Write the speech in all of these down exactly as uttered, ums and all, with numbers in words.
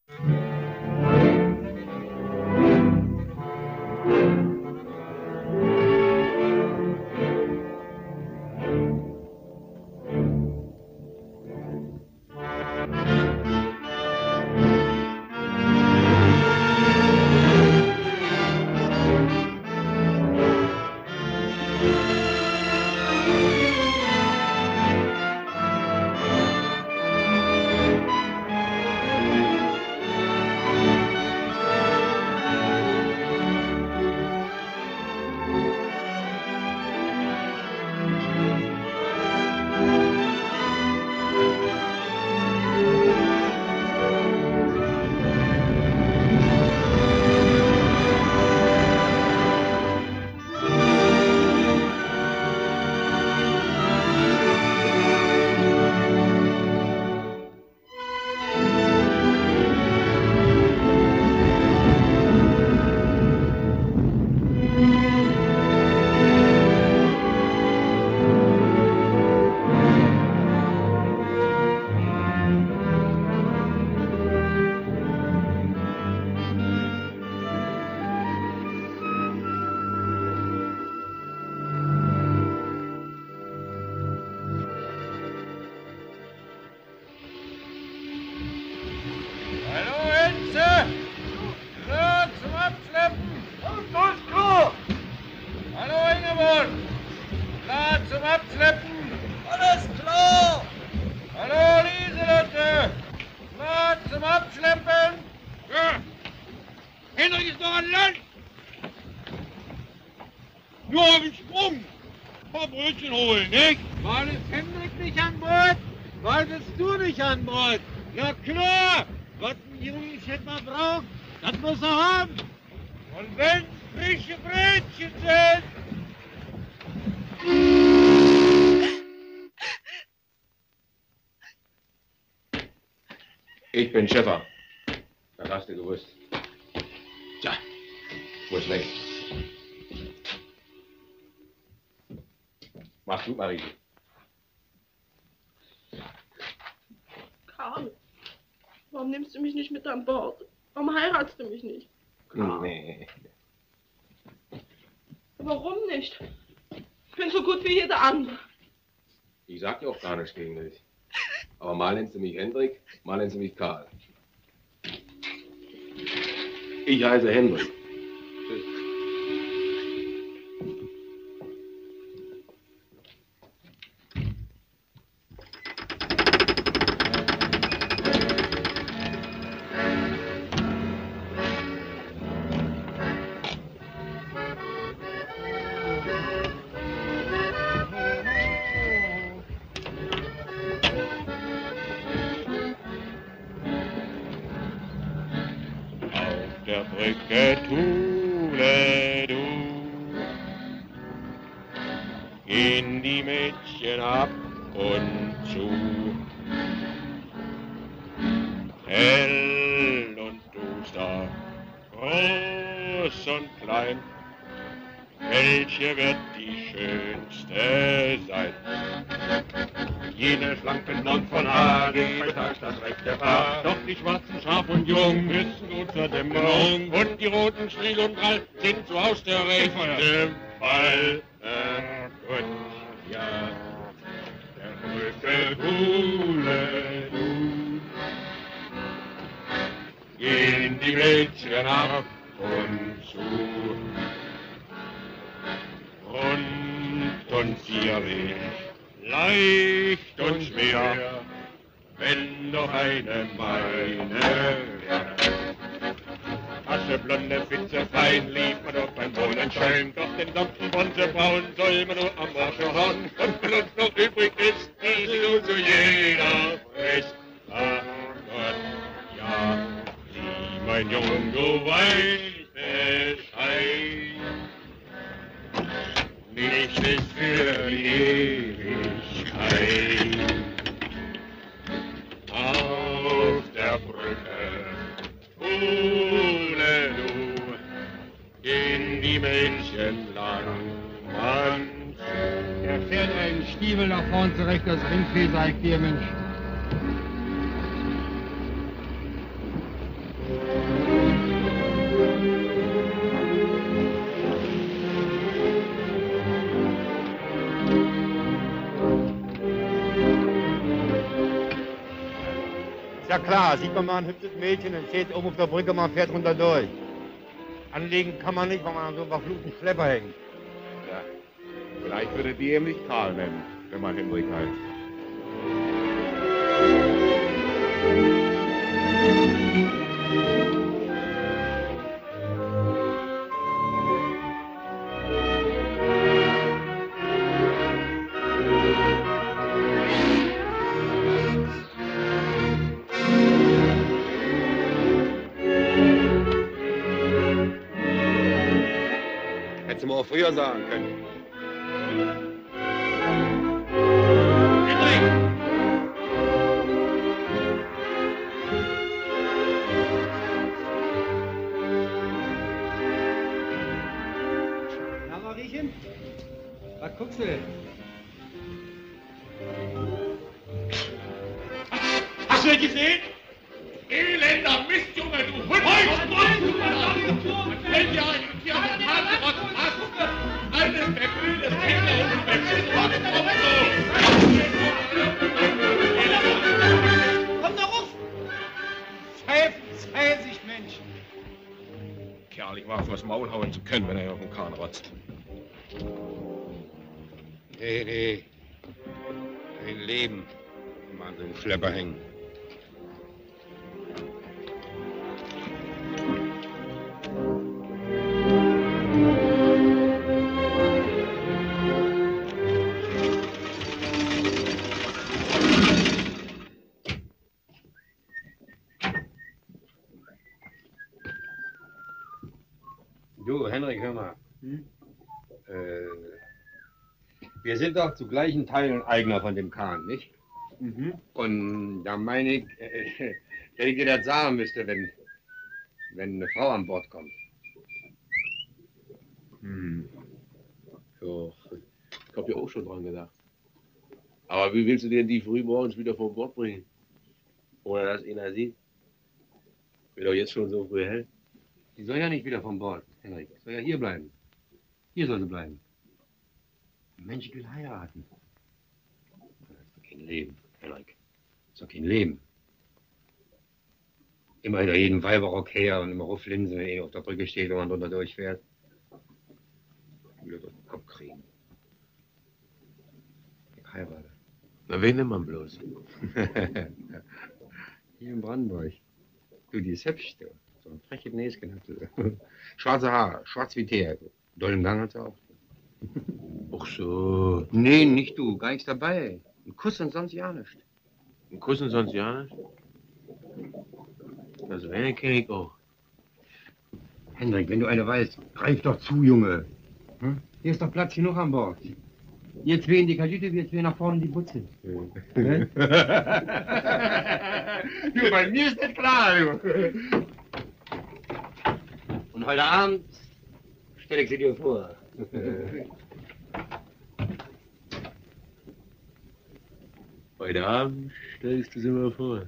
Ich bin Schäfer. Das hast du gewusst. Tja, muss weg. Mach's gut, Marie. Karl, warum nimmst du mich nicht mit an Bord? Warum heiratst du mich nicht? Karl. Nee. Warum nicht? Ich bin so gut wie jeder andere. Ich sag dir auch gar nichts gegen dich. Aber mal nennst du mich Hendrik, mal nennst du mich Karl. Ich heiße Hendrik. Tschüss. Striel und Drall sind so aus der rechten Fall. Gut, ja, der größte Hule, du. Gehen die Mädchen ab und zu. Rund und zierlich, leicht und schwer, wenn doch eine meine wäre. Ascheblonde Fitze fein, lief man doch beim Sonnenschein. Doch den sanften Bronzebraun soll man nur am Morsche hauen. Und wenn uns noch übrig ist, die sie nun zu jeder frisst. Ach Gott, ja, sieh, mein Jung, du weißt Bescheid. Nichts ist für die Ewigkeit. Auf der Brücke Hule du, in die Mädchen lang man zu. Er fährt einen Stiefel nach vorn zurecht, das Ringvieh, sagt ihr Mensch. Ist ja klar, sieht man mal ein hübsches Mädchen, dann steht oben auf der Brücke, man fährt runter durch. Anlegen kann man nicht, weil man an so einem verfluchten Schlepper hängt. Ja. Vielleicht würde die ihm nicht Karl nennen, wenn man Henrik heißt. Hättest du mal auch früher sagen können. Na, Mariechen? Was guckst du denn? Hast du das gesehen? Elender Mistjunge, du Hund! Man fällt ja ein und hier auf den Hasenrott hast. Altes, verblühtes Kinderhund, verblühtes Komm doch auf! Pfeif, pfeif sich, Mensch! Kerl, ich war aufs Maul hauen zu können, wenn er auf den Kahn rotzt. Nee, nee. Ein Leben. Mal an so einem Schlepper hängen. Du, Henrik, hör mal. Hm? Äh, wir sind doch zu gleichen Teilen Eigner von dem Kahn, nicht? Mhm. Und da meine ich, äh, dass ich dir das sagen müsste, wenn, wenn eine Frau an Bord kommt. Hm. Ja, ich hab ja auch schon dran gedacht. Aber wie willst du denn die früh morgens wieder vom Bord bringen? Ohne dass einer sieht? Wird doch jetzt schon so früh hell. Die soll ja nicht wieder von Bord, Henrik. Soll ja hier bleiben. Hier soll sie bleiben. Ein Mensch will heiraten. Das ist doch kein Leben, Henrik. Das ist doch kein Leben. Immer hinter jedem Weiberrock her und immer rauflinsen, wenn er auf der Brücke steht und man drunter durchfährt. Wieder durch den Kopf kriegen. Ich heirate. Na, wen nimmt man bloß? Hier in Brandenburg. Du, die ist hübsch, du. So ein freches Näschen hat sie. Schwarze Haare, schwarz wie Teer. Dollen Gang hat sie auch. Ach so. Nee, nicht du, gar nichts dabei. Ein Kuss und sonst ja nichts. Ein Kuss und sonst ja nicht? Also, eine kenne ich auch. Hendrik, wenn du eine weißt, greif doch zu, Junge. Hm? Hier ist doch Platz genug an Bord. Ihr zwei in die Kajüte, wir zwei nach vorne in die Butze. Ne? Du, bei mir ist das klar, du. Und heute Abend stelle ich sie dir vor. Heute Abend stellst du sie mir vor.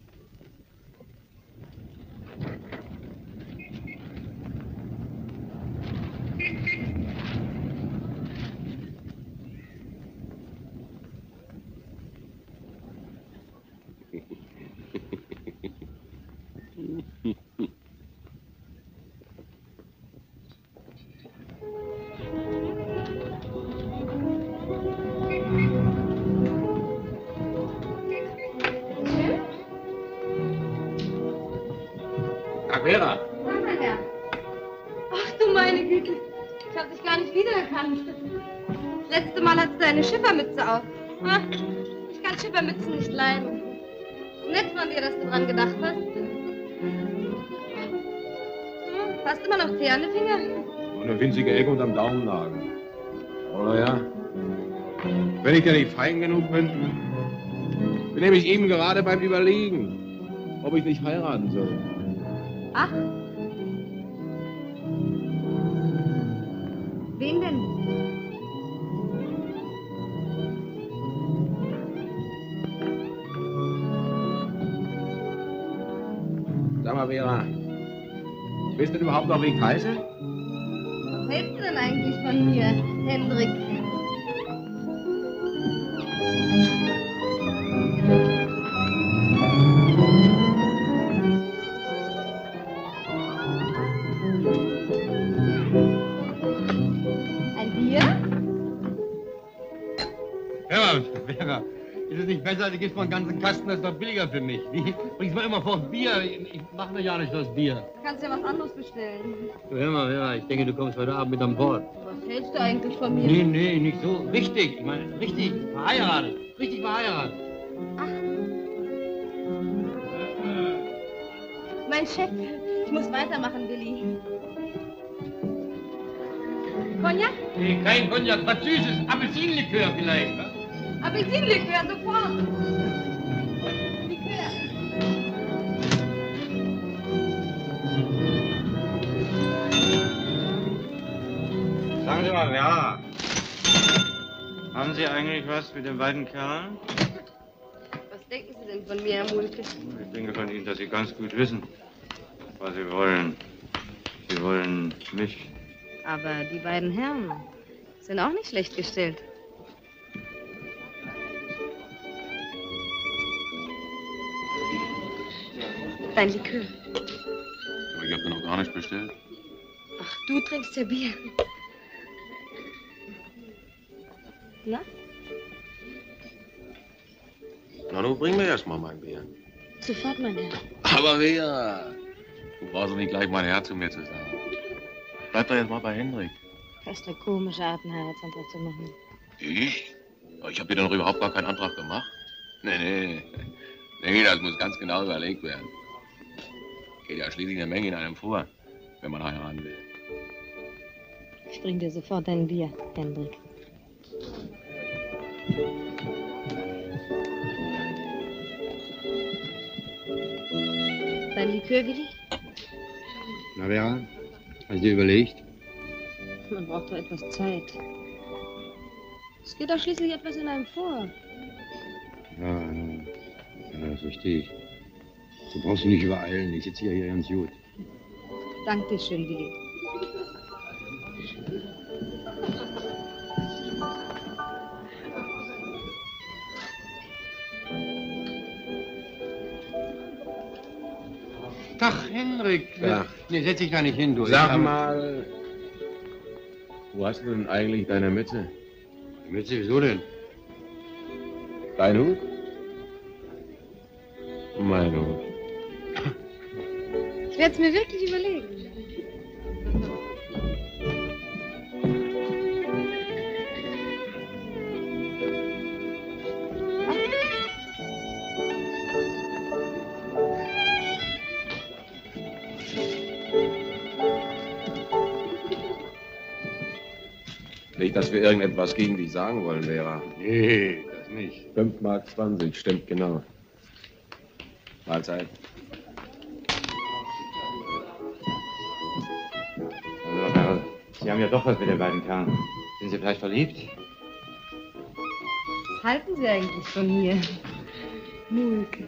Vera. Sag mal her. Ach du meine Güte. Ich hab dich gar nicht wiedererkannt. Das letzte Mal hattest du eine Schiffermütze auf. Ach, ich kann Schiffermützen nicht leiden. Nett von dir, dass du dran gedacht hast. Hm, hast du immer noch Tee an den Finger? Und eine winzige Ecke unterm Daumennagel. Oder ja? Wenn ich ja nicht fein genug bin, bin nämlich eben gerade beim Überlegen, ob ich nicht heiraten soll. Ach. Wen denn? Sag mal, Vera, bist du überhaupt noch wie Kaiser? Was hältst du denn eigentlich von mir, Hendrik? Seite gibst mal einen ganzen Kasten, das ist doch billiger für mich. Wie? Bringst mal immer vor Bier. Ich mach mir ja nicht das Bier. Du kannst ja was anderes bestellen. Du, hör mal, hör mal, ich denke, du kommst heute Abend mit an Bord. Was hältst du eigentlich von mir? Nee, nee, nicht so. Richtig, ich meine, richtig verheiratet. Richtig verheiratet. Ach. Mein Chef, ich muss weitermachen, Willi. Cognac? Nee, kein Cognac, was Süßes. Apfelsinenlikör vielleicht, wa? Apfelsinenlikör, sofort. Likör. Sagen Sie mal, Vera, haben Sie eigentlich was mit den beiden Kerlen? Was denken Sie denn von mir, Herr Mulke? Ich denke von Ihnen, dass Sie ganz gut wissen, was Sie wollen. Sie wollen mich. Aber die beiden Herren sind auch nicht schlecht gestellt. Dein Likör. Aber ich hab mir noch gar nicht bestellt. Ach, du trinkst ja Bier. Na? Na, nun bring mir erst mal mein Bier. Sofort, mein Herr. Aber wer? Du brauchst doch nicht gleich mein Herz zu mir zu sagen. Bleib doch jetzt mal bei Hendrik. Das ist eine komische Art, einen Heiratsantrag zu machen. Ich? Ich hab dir doch überhaupt gar keinen Antrag gemacht. Nee, nee. Nee, das muss ganz genau überlegt werden. Geht ja schließlich eine Menge in einem vor, wenn man heiraten will. Ich bring dir sofort dein Bier, Hendrik. Dein Likör, Willi? Na, Vera, hast du dir überlegt? Man braucht doch etwas Zeit. Es geht doch schließlich etwas in einem vor. Ja, ja, ja, das verstehe ich. Du brauchst dich nicht übereilen, ich sitze ja hier ganz gut. Dank dir schön, Willi. Ach, Henrik. Ja. Nee, setz dich da nicht hin, du. Sag Ich- mal, wo hast du denn eigentlich deine Mütze? Mütze, wieso denn? Dein Hut? Mein Hut. Ich werde es mir wirklich überlegen. Nicht, dass wir irgendetwas gegen dich sagen wollen, Vera. Nee, das nicht. fünf Mark zwanzig, stimmt genau. Mahlzeit. Also, Herr, Sie haben ja doch was mit den beiden Kerlen. Sind Sie vielleicht verliebt? Was halten Sie eigentlich von mir? Mulke.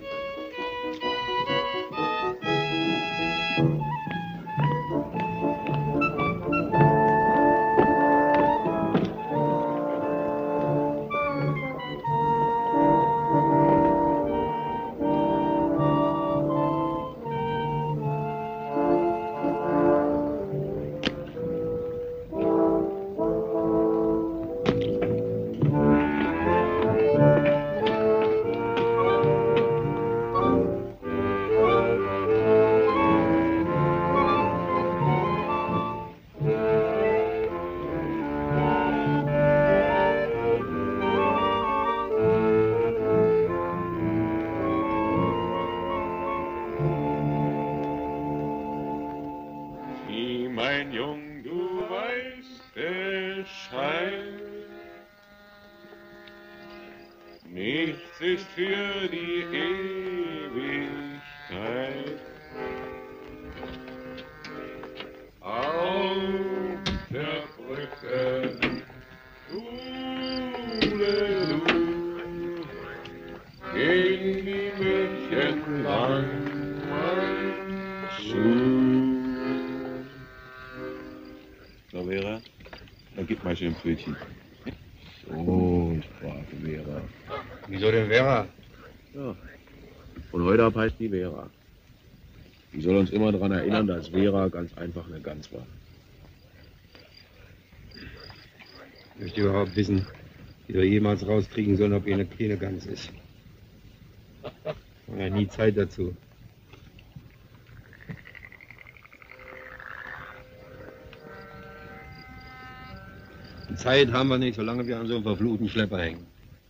Wie mein Jung, du weißt Bescheid. Nichts ist für die Ewigkeit. Auf der Brücke, Schule, du, gehen die Mädchen langweil zu. Na, Vera, dann gib mal schön ein Pfötchen. So, brave Vera. Wieso denn Vera? Ja. Von heute ab heißt die Vera. Die soll uns immer daran erinnern, dass Vera ganz einfach eine Gans war. Ich möchte überhaupt wissen, wie wir jemals rauskriegen sollen, ob ihr eine kleine Gans ist. Ja, nie Zeit dazu. Zeit haben wir nicht, solange wir an so einem verfluchten Schlepper hängen.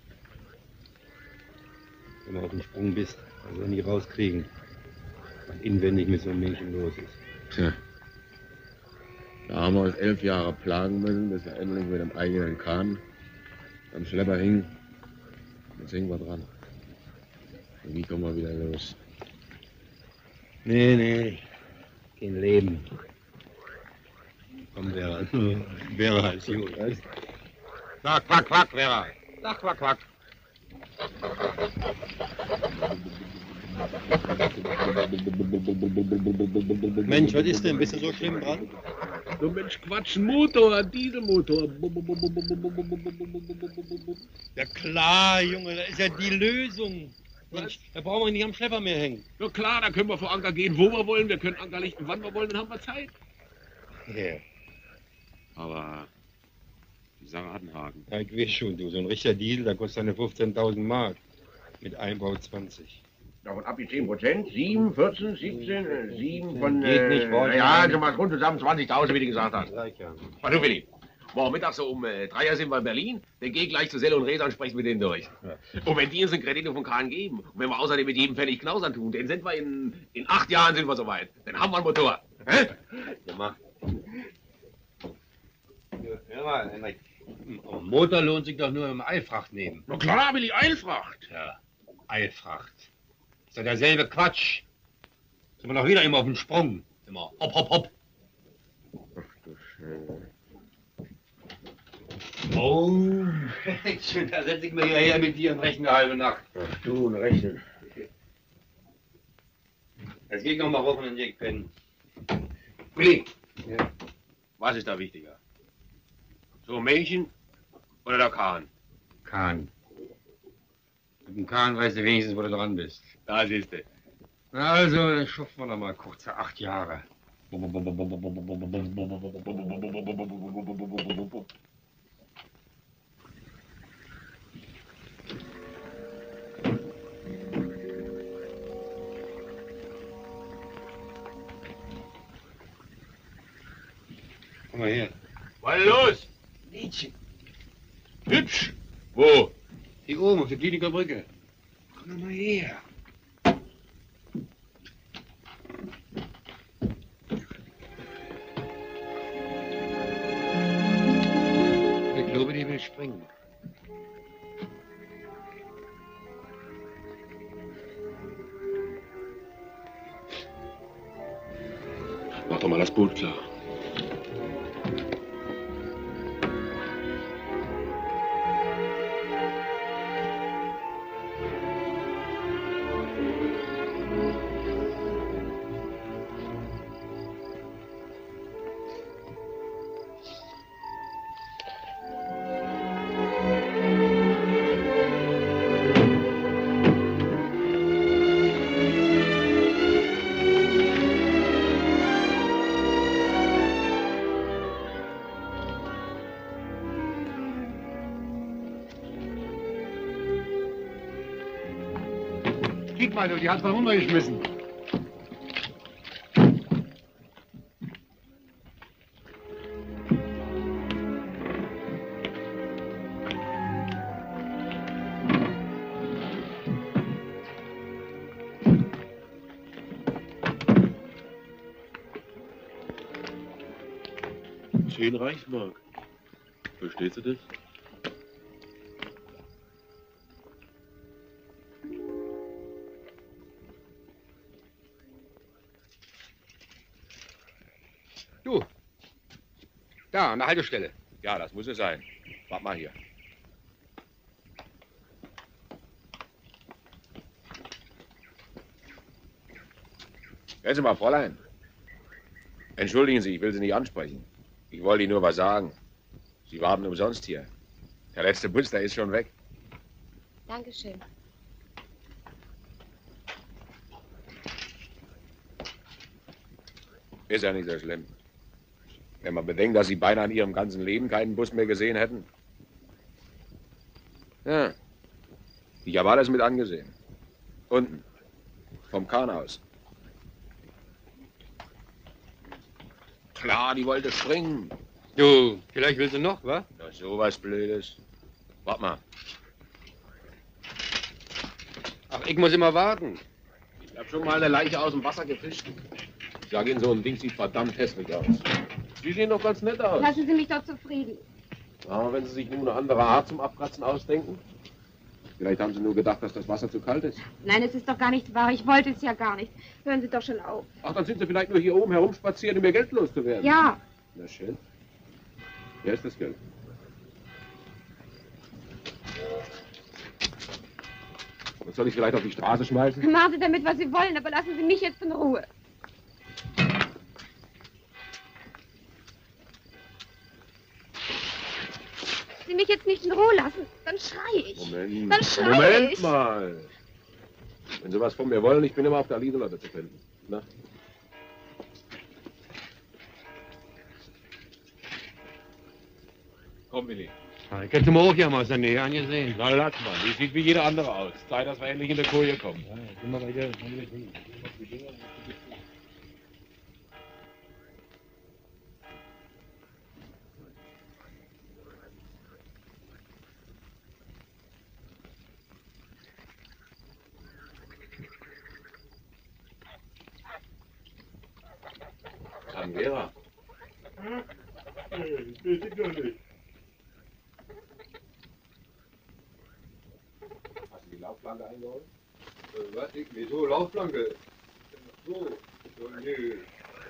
Wenn du auf dem Sprung bist, also nie rauskriegen, was inwendig mit so einem Mädchen los ist. Tja. Da haben wir uns elf Jahre plagen müssen, bis wir endlich mit dem eigenen Kahn am Schlepper hingen. Jetzt hängen wir dran. Und wie kommen wir wieder los? Nee, nee, kein Leben. Komm, Vera, Vera als gut, weißt du? Quack, quack, quack, Vera. Sag quack, quack. Mensch, was ist denn? Bist du so schlimm dran? So Mensch, Quatsch, ein Motor, ein Dieselmotor. Ja klar, Junge, das ist ja die Lösung. Mensch, da brauchen wir nicht am Schlepper mehr hängen. Na klar, da können wir vor Anker gehen, wo wir wollen. Wir können Anker lichten, wann wir wollen, dann haben wir Zeit. Ja. Aber die Sache hat einen Haken. Ja, ich weiß schon, du, so ein richtiger Diesel, der kostet eine fünfzehntausend Mark. Mit Einbau zwanzig. Davon ab die zehn Prozent, sieben, vierzehn, siebzehn, sieben von... Geht nicht, Wolf. Ja, also mal rund zusammen zwanzigtausend, wie du gesagt hast. Gleich, ja. Was du, Willi? Morgen Mittag so um äh, drei Uhr sind wir in Berlin, dann geh gleich zu Selle und Resa und sprechen mit denen durch. Ja. Und wenn die uns einen Kredit von Kahn geben, und wenn wir außerdem mit jedem Pfennig Knausern tun, dann sind wir in, in acht Jahren sind wir soweit. Dann haben wir einen Motor. Hä? Gemacht. Hör mal, Henrik. Ein Motor lohnt sich doch nur im Eilfracht nehmen. Na klar, Willi, Eilfracht. Ja, Eilfracht. Ist ja derselbe Quatsch. Sind wir doch wieder immer auf dem Sprung. Immer hopp, hopp, hopp. Ach du Scheiße. Oh, da setze ich mich hierher mit dir und rechne eine halbe Nacht. Ach du, ein Rechnen. Jetzt geh ich noch mal rauf und dann geh ich pennen. Willi, Ja. was ist da wichtiger? So ein Mädchen oder der Kahn? Kahn. Mit dem Kahn weißt du wenigstens, wo du dran bist. Da siehst du. Also, dann schuften wir noch mal kurze acht Jahre. Komm mal her. Was ist los? Mädchen. Hübsch. Wo? Hier oben auf der Kliniker Brücke. Komm mal her. Ich glaube, die will springen. Mach doch mal das Boot klar. Kick mal, du, die hat's mal runtergeschmissen. Zehn Reichsmark. Verstehst du das? Du. Da, an der Haltestelle. Ja, das muss es sein. Warte mal hier. Hören Sie mal, Fräulein. Entschuldigen Sie, ich will Sie nicht ansprechen. Ich wollte Ihnen nur was sagen. Sie warten umsonst hier. Der letzte Bus, der ist schon weg. Dankeschön. Ist ja nicht so schlimm. Wenn man bedenkt, dass Sie beinahe in Ihrem ganzen Leben keinen Bus mehr gesehen hätten. Ja. Ich habe alles mit angesehen. Unten. Vom Kahn aus. Klar, die wollte springen. Du, vielleicht will sie noch, wa? Na, sowas Blödes. Wart mal. Ach, ich muss immer warten. Ich hab schon mal eine Leiche aus dem Wasser gefischt. Ich sag Ihnen, so ein Ding sieht verdammt hässlich aus. Die sehen doch ganz nett aus. Lassen Sie mich doch zufrieden. Aber wenn Sie sich nun eine andere Art zum Abkratzen ausdenken. Vielleicht haben Sie nur gedacht, dass das Wasser zu kalt ist. Nein, es ist doch gar nicht wahr. Ich wollte es ja gar nicht. Hören Sie doch schon auf. Ach, dann sind Sie vielleicht nur hier oben herumspazieren, um Ihr Geld loszuwerden. Ja. Na schön. Hier ist das Geld. Was soll ich vielleicht auf die Straße schmeißen? Machen Sie damit, was Sie wollen, aber lassen Sie mich jetzt in Ruhe. Sie mich jetzt nicht in Ruhe lassen, dann schreie ich. Moment, Dann schreie Moment ich. mal. Wenn Sie was von mir wollen, ich bin immer auf der Lieselotte zu finden. Na? Komm, Willi. Ah, ich hätte mir auch ja mal aus der Nähe angesehen. Na, lass mal. Die sieht wie jeder andere aus. Zeit, dass wir endlich in der Koje kommen. Ja, geh mal weiter. Vera. Hm? Nee, das weiß ich noch nicht. Hast du die Laufplanke eingeholt? Äh, was? Ich, wieso Laufplanke? So, so, nö.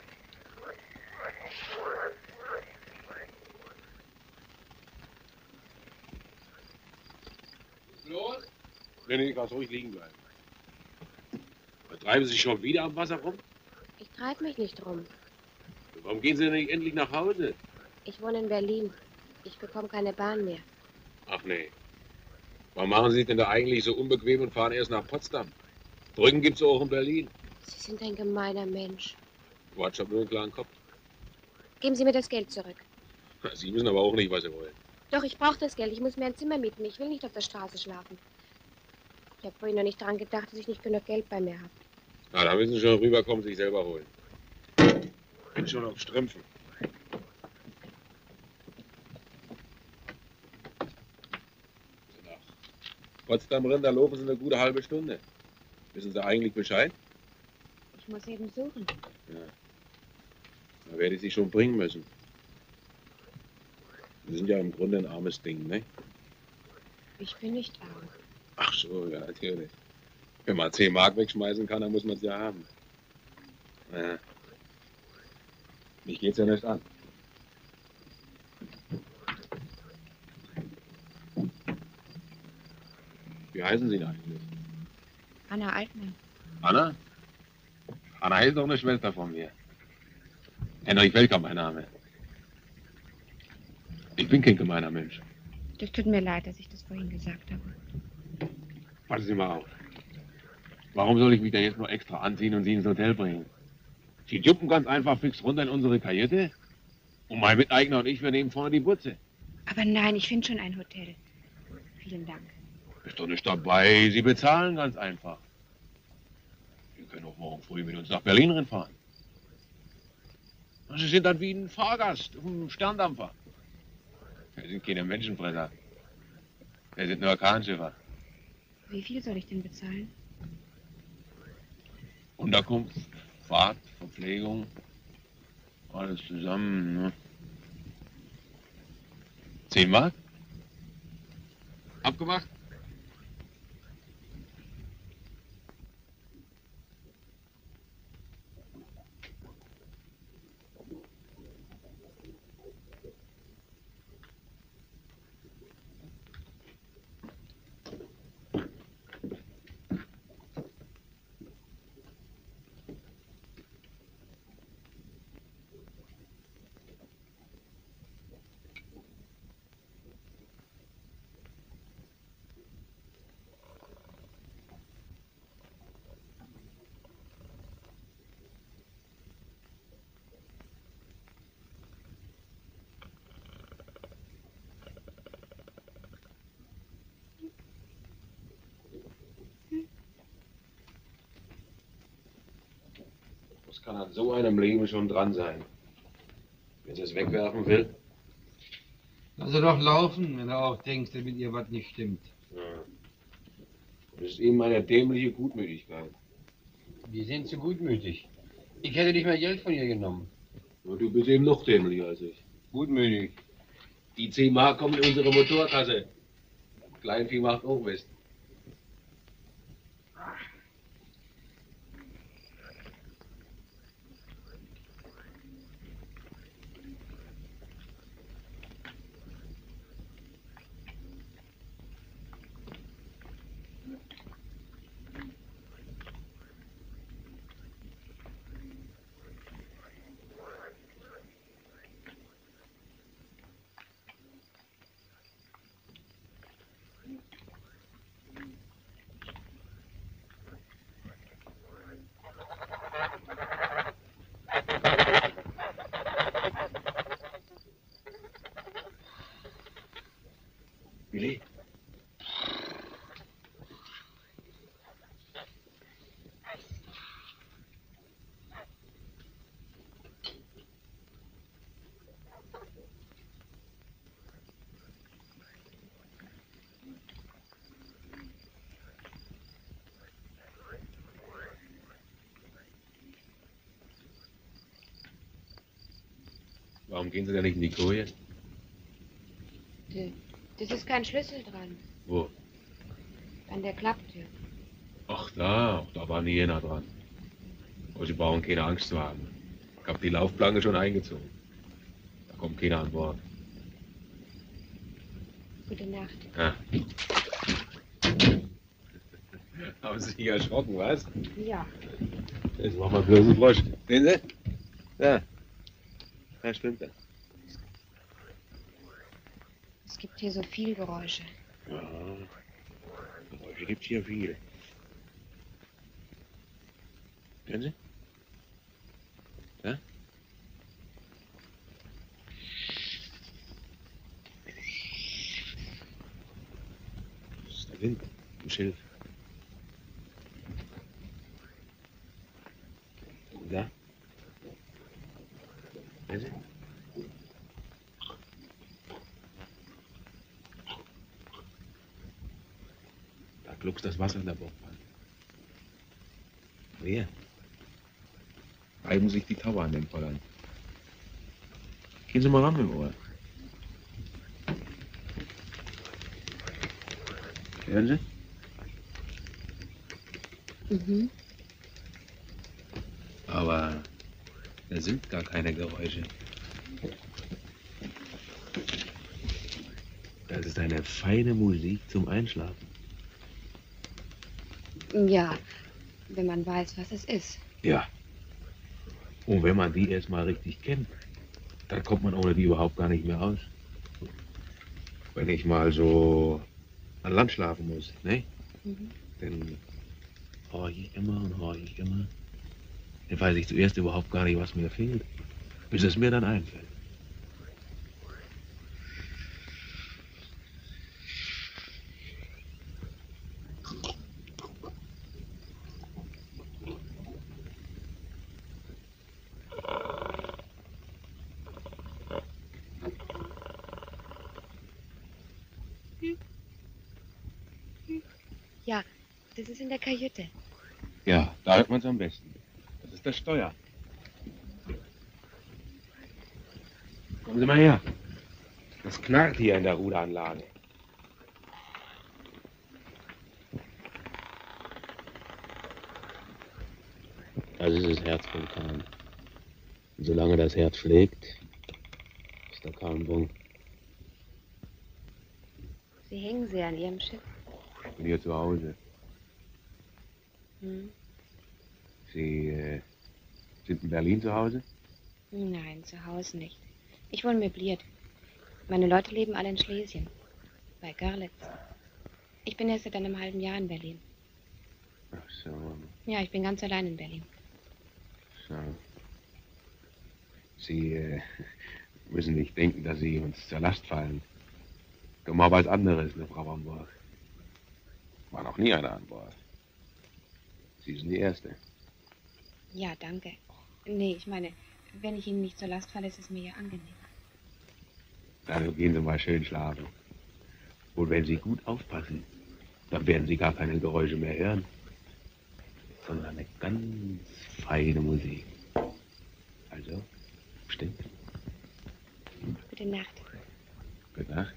Los? Nee, nee, kannst ruhig liegen bleiben. Treiben Sie sich schon wieder am Wasser rum? Ich treibe mich nicht rum. Warum gehen Sie denn nicht endlich nach Hause? Ich wohne in Berlin. Ich bekomme keine Bahn mehr. Ach nee. Warum machen Sie sich denn da eigentlich so unbequem und fahren erst nach Potsdam? Brücken gibt's auch in Berlin. Sie sind ein gemeiner Mensch. Quatsch, hab nur einen klaren Kopf. Geben Sie mir das Geld zurück. Sie wissen aber auch nicht, was Sie wollen. Doch, ich brauche das Geld. Ich muss mir ein Zimmer mieten. Ich will nicht auf der Straße schlafen. Ich habe vorhin noch nicht daran gedacht, dass ich nicht genug Geld bei mir habe. Na, da müssen Sie schon rüberkommen, sich selber holen. Bin schon auf Strümpfen. Nach Potsdam rennen, da laufen Sie eine gute halbe Stunde. Wissen Sie eigentlich Bescheid? Ich muss eben suchen. Ja. Da werde ich Sie schon bringen müssen. Sie sind ja im Grunde ein armes Ding, ne? Ich bin nicht arm. Ach so, ja, natürlich. Wenn man zehn Mark wegschmeißen kann, dann muss man es ja haben. Ja. Mich geht's ja nicht an. Wie heißen Sie denn eigentlich? Anna Altmann. Anna? Anna ist doch eine Schwester von mir. Henrik Welker, mein Name. Ich bin kein gemeiner Mensch. Das tut mir leid, dass ich das vorhin gesagt habe. Passen Sie mal auf. Warum soll ich mich denn jetzt noch extra anziehen und Sie ins Hotel bringen? Sie juppen ganz einfach fix runter in unsere Kajüte und mein Miteigner und ich, wir nehmen vorne die Butze. Aber nein, ich finde schon ein Hotel. Vielen Dank. Ist doch nicht dabei. Sie bezahlen ganz einfach. Sie können auch morgen früh mit uns nach Berlin reinfahren. Sie sind dann wie ein Fahrgast auf einem Sterndampfer. Wir sind keine Menschenfresser. Wir sind nur Kahnschiffer. Wie viel soll ich denn bezahlen? Unterkunft, Fahrt, Verpflegung, alles zusammen, ne? Zehn Mark? Abgemacht? kann an so einem Leben schon dran sein. Wenn sie es wegwerfen will. Lass er doch laufen, wenn du auch denkst, dass mit ihr was nicht stimmt. Ja. Das ist eben eine dämliche Gutmütigkeit. Die sind zu gutmütig. Ich hätte nicht mehr Geld von ihr genommen. Und du bist eben noch dämlicher als ich. Gutmütig. Die zehn Mark kommen in unsere Motorkasse. Kleinvieh macht auch Mist. Willi? Warum gehen Sie denn nicht in die Koje? Das ist kein Schlüssel dran. Wo? An der Klapptür. Ach da, da war nie einer dran. Aber Sie brauchen keine Angst zu haben. Ich habe die Laufplanke schon eingezogen. Da kommt keiner an Bord. Gute Nacht. Ja. Haben Sie sich erschrocken, was? Ja. Jetzt machen wir bloß einen Frosch. Sehen Sie? Ja. Da stimmt er. Es gibt hier so viel Geräusche. Ja. Geräusche gibt es hier viele. Hören Sie? Ja? Das ist der Wind im Schilf. Da? Hören Sie? Da gluckst das Wasser in der Bordwand. Wer? Reiben sich die Tauer an den Fräulein. Gehen Sie mal ran mit dem Ohr. Hören Sie? Mhm. Aber da sind gar keine Geräusche. Das ist eine feine Musik zum Einschlafen. Ja, wenn man weiß, was es ist. Ja. Und wenn man die erst mal richtig kennt, dann kommt man ohne die überhaupt gar nicht mehr aus. Wenn ich mal so an Land schlafen muss, ne? Mhm. Dann horch ich immer und horch ich immer. Dann weiß ich zuerst überhaupt gar nicht, was mir fehlt, bis es mir dann einfällt. Ja, das ist in der Kajüte. Ja, da hört man es am besten. Das ist das Steuer. Kommen Sie mal her. Das knarrt hier in der Ruderanlage. Das ist das Herzvulkan. Und solange das Herz schlägt, ist da kein Bunk. Sie hängen sehr an Ihrem Schiff. Ich bin hier zu Hause. Hm. Sie äh, sind in Berlin zu Hause? Nein, zu Hause nicht. Ich wohne möbliert. Meine Leute leben alle in Schlesien. Bei Görlitz. Ich bin erst seit einem halben Jahr in Berlin. Ach so. Ja, ich bin ganz allein in Berlin. So. Sie äh, müssen nicht denken, dass Sie uns zur Last fallen. Komm mal was anderes, eine Frau an Bord. War noch nie einer an Bord. Sie sind die Erste. Ja, danke. Nee, ich meine, wenn ich Ihnen nicht zur Last falle, ist es mir ja angenehm. Also gehen Sie mal schön schlafen. Und wenn Sie gut aufpassen, dann werden Sie gar keine Geräusche mehr hören, sondern eine ganz feine Musik. Also, stimmt. Gute Nacht. Gute Nacht.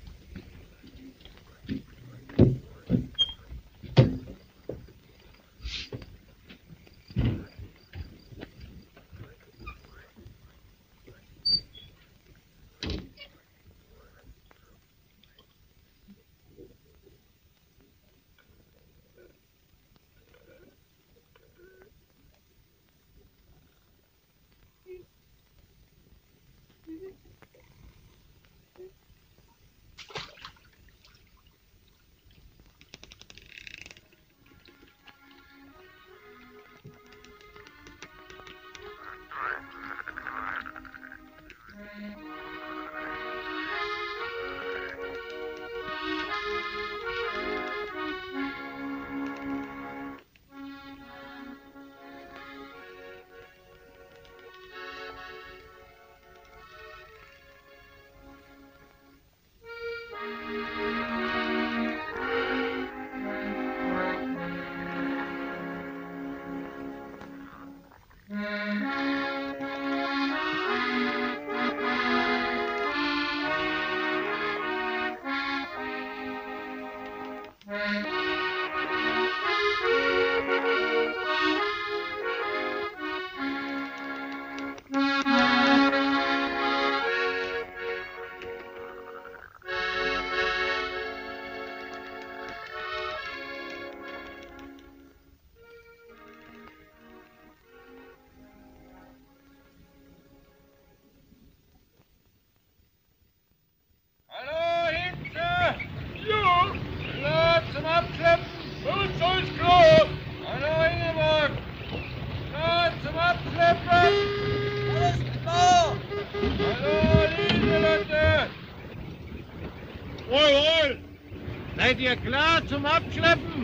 Seid ihr klar zum Abschleppen?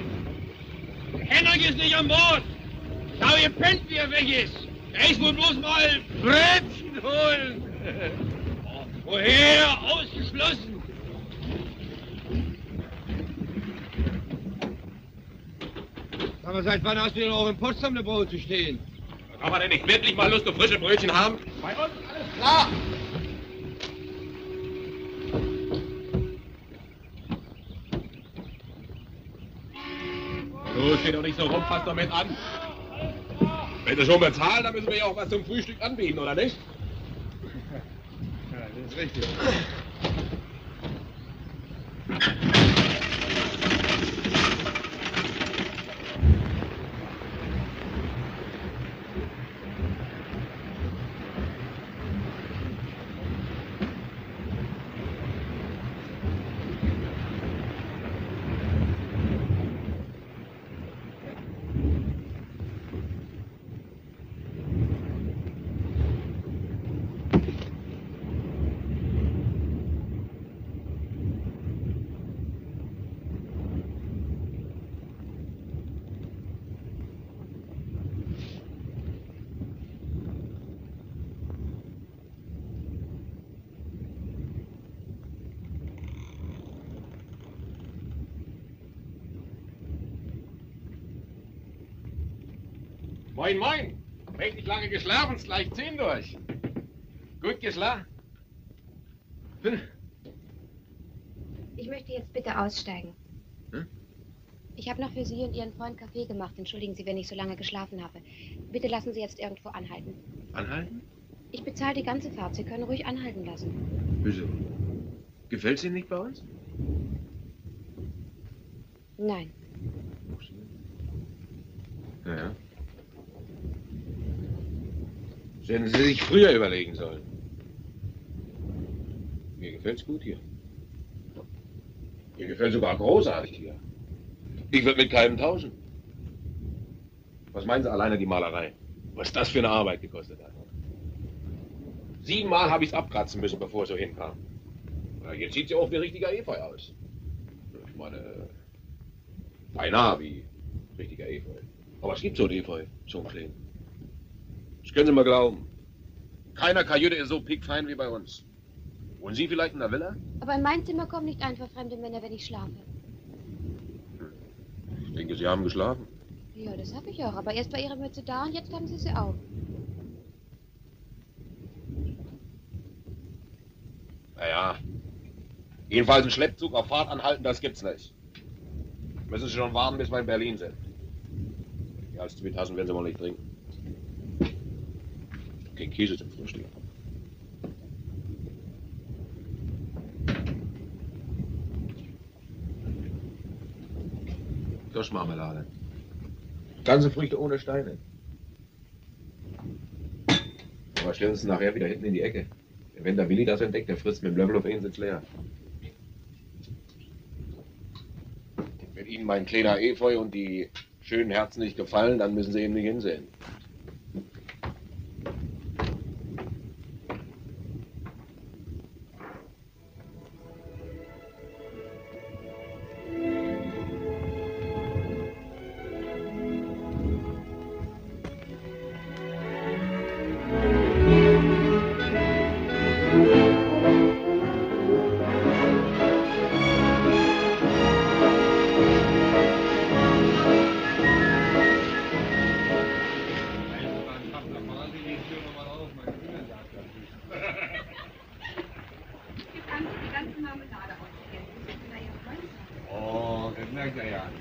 Henrik ist nicht an Bord. Schau, ihr pennt, wie er weg ist. Er ist wohl bloß mal Brötchen holen. Woher? Ausgeschlossen. Aber seit wann hast du denn auch in Potsdam eine Boot zu stehen? Kann man denn nicht wirklich mal Lust auf frische Brötchen haben? Bei uns alles klar. So, steht doch nicht so rum, passt damit an. Wenn Sie schon bezahlen, dann müssen wir ja auch was zum Frühstück anbieten, oder nicht? Ja, das ist richtig. Moin, moin. Mächtig lange geschlafen, gleich zehn durch. Gut geschlafen. Ich möchte jetzt bitte aussteigen. Hm? Ich habe noch für Sie und Ihren Freund Kaffee gemacht. Entschuldigen Sie, wenn ich so lange geschlafen habe. Bitte lassen Sie jetzt irgendwo anhalten. Anhalten? Ich bezahle die ganze Fahrt. Sie können ruhig anhalten lassen. Wieso? Gefällt's Ihnen nicht bei uns? Nein. Naja. Das hätten Sie sich früher überlegen sollen. Mir gefällt's gut hier. Mir gefällt sogar großartig hier. Ich würde mit keinem tauschen. Was meinen Sie alleine die Malerei? Was das für eine Arbeit gekostet hat. Siebenmal habe ich es abkratzen müssen, bevor es so hinkam. Na, jetzt sieht sie auch wie richtiger Efeu aus. Ich meine, beinahe wie richtiger Efeu. Aber es gibt so einen Efeu, so einen kleinen. Es können Sie mal glauben. Keiner Kajüte ist so pickfein wie bei uns. Wohnen Sie vielleicht in der Villa? Aber in mein Zimmer kommen nicht einfach fremde Männer, wenn ich schlafe. Ich denke, Sie haben geschlafen. Ja, das habe ich auch. Aber erst war Ihre Mütze da und jetzt haben Sie sie auf. Naja. Jedenfalls ein Schleppzug auf Fahrt anhalten, das gibt's nicht. Müssen Sie schon warten, bis wir in Berlin sind. Ja, als zwei Tassen werden Sie mal nicht trinken. Kein Käse zum Frühstück. Kirschmarmelade. Ganze Früchte ohne Steine. Aber stellen Sie es nachher wieder hinten in die Ecke. Wenn der Willi das entdeckt, der frisst mit dem Löffel auf ihn, sitzt leer. Wenn Ihnen mein kleiner Efeu und die schönen Herzen nicht gefallen, dann müssen Sie eben nicht hinsehen. Oh, das merkt er ja.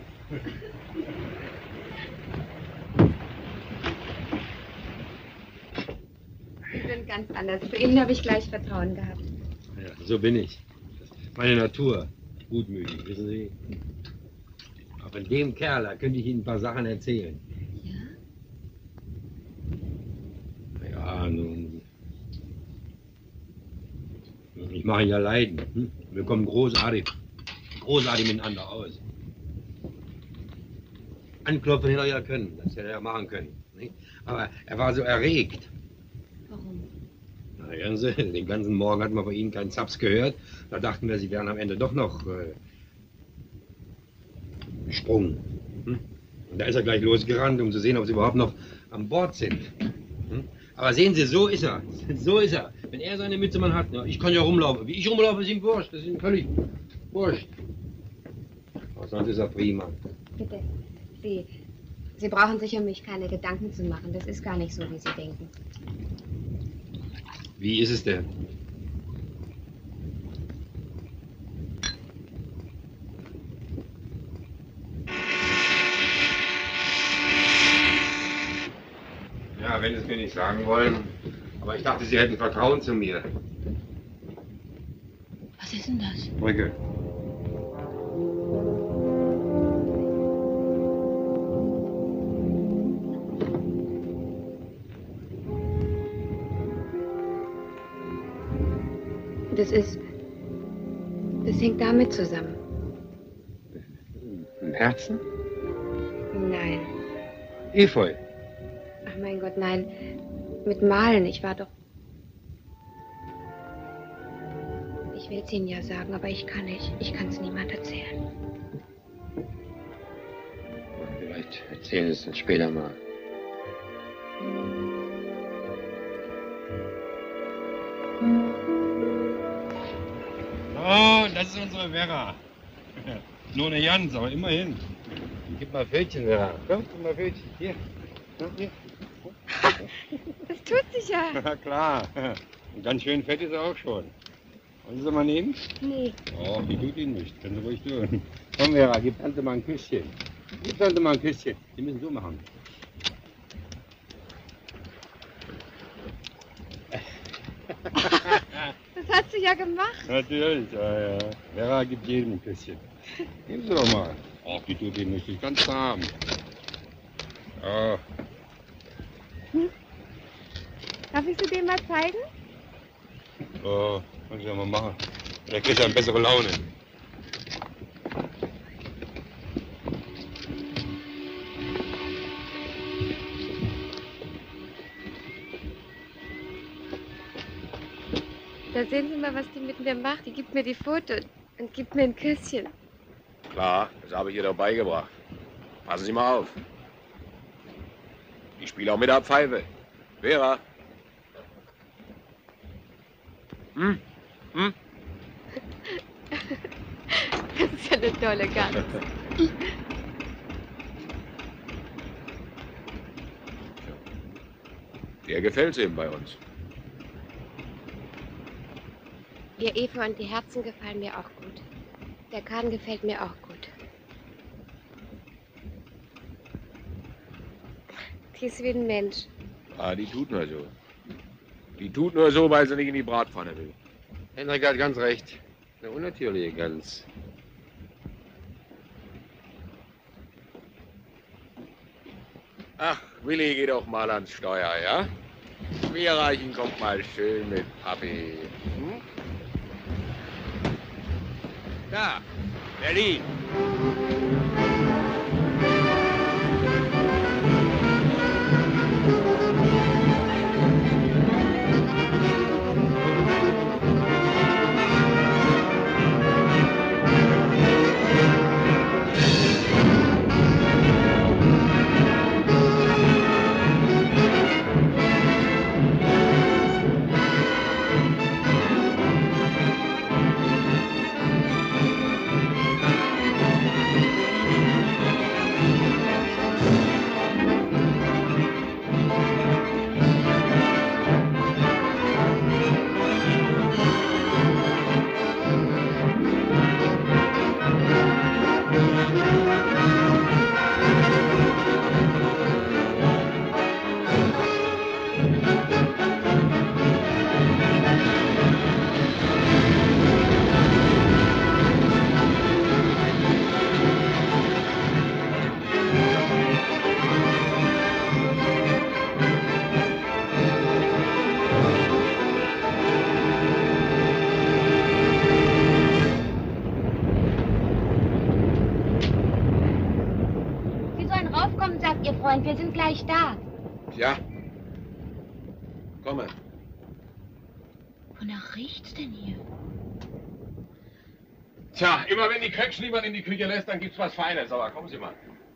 Sie sind ganz anders. Für Ihnen habe ich gleich Vertrauen gehabt. Ja, so bin ich. Meine Natur. Gutmütig, wissen Sie. Auch von dem Kerl, da könnte ich Ihnen ein paar Sachen erzählen. Ja? Ja, nun. Ich mache ihn ja leiden. Hm? Wir kommen großartig, großartig miteinander aus. Anklopfen hätte er ja können, das hätte er ja machen können. Nicht? Aber er war so erregt. Warum? Na, hören Sie, den ganzen Morgen hatten wir von Ihnen keinen Zaps gehört. Da dachten wir, Sie wären am Ende doch noch äh, gesprungen. Hm? Und da ist er gleich losgerannt, um zu sehen, ob Sie überhaupt noch an Bord sind. Hm? Aber sehen Sie, so ist er. So ist er. Wenn er seine Mütze mal hat, ja, ich kann ja rumlaufen. Wie ich rumlaufe, ist ihm wurscht. Das ist ihm völlig wurscht. Aber sonst ist er prima. Bitte. Sie, Sie brauchen sich um mich keine Gedanken zu machen. Das ist gar nicht so, wie Sie denken. Wie ist es denn? Ja, wenn Sie es mir nicht sagen wollen. Aber ich dachte, Sie hätten Vertrauen zu mir. Was ist denn das? Brücke. Das ist... Das hängt damit zusammen. Ein Herzen? Nein. Efeu. Ach mein Gott, nein. Mit Malen, ich war doch... Ich will es Ihnen ja sagen, aber ich kann nicht. Ich kann es niemand erzählen. Vielleicht erzählen Sie es dann später mal. Oh, das ist unsere Vera. Nur eine Jans, aber immerhin. Gib mal Pfötchen, Vera. Komm, gib mal Pfötchen. Hier. Komm, hier. Das tut sich ja. Na klar. Und ganz schön fett ist er auch schon. Wollen Sie mal nehmen? Nee. Oh, die tut Ihnen nicht. Können Sie ruhig tun. Komm, Vera, gib Tante mal ein Küsschen. Gib Tante mal ein Küsschen. Die müssen so machen. Das hat sie ja gemacht. Natürlich, ja, ja. Vera gibt jedem ein Küsschen. Nehmen Sie doch mal. Ach, die tut Ihnen nicht. Die ist ganz zahm. Ja. Hm? Darf ich sie dir mal zeigen? Oh, kann ich ja mal machen. Vielleicht kriegt er eine bessere Laune. Da sehen Sie mal, was die mit mir macht. Die gibt mir die Fotos und gibt mir ein Küsschen. Klar, das habe ich ihr doch beigebracht. Passen Sie mal auf. Ich spiele auch mit der Pfeife. Vera. Hm? Hm? Das ist ja eine tolle Gans. Der gefällt's eben bei uns. Ihr Eva und die Herzen gefallen mir auch gut. Der Kahn gefällt mir auch gut. Die ist wie ein Mensch. Ah, die tut nur so. Die tut nur so, weil sie nicht in die Bratpfanne will. Henrik hat ganz recht. Eine unnatürliche Gans. Ach, Willi, geh doch mal ans Steuer, ja? Wir reichen kommt mal schön mit Papi. Hm? Da, Berlin. Wir sind gleich da. Ja. Komme. Wonach riecht's denn hier? Tja, immer wenn die Köchin niemand in die Küche lässt, dann gibt's was Feines. Aber kommen Sie mal.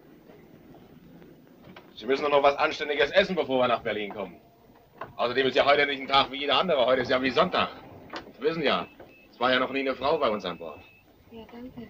Sie müssen doch noch was Anständiges essen, bevor wir nach Berlin kommen. Außerdem ist ja heute nicht ein Tag wie jeder andere. Heute ist ja wie Sonntag. Sie wissen ja, es war ja noch nie eine Frau bei uns an Bord. Ja, danke.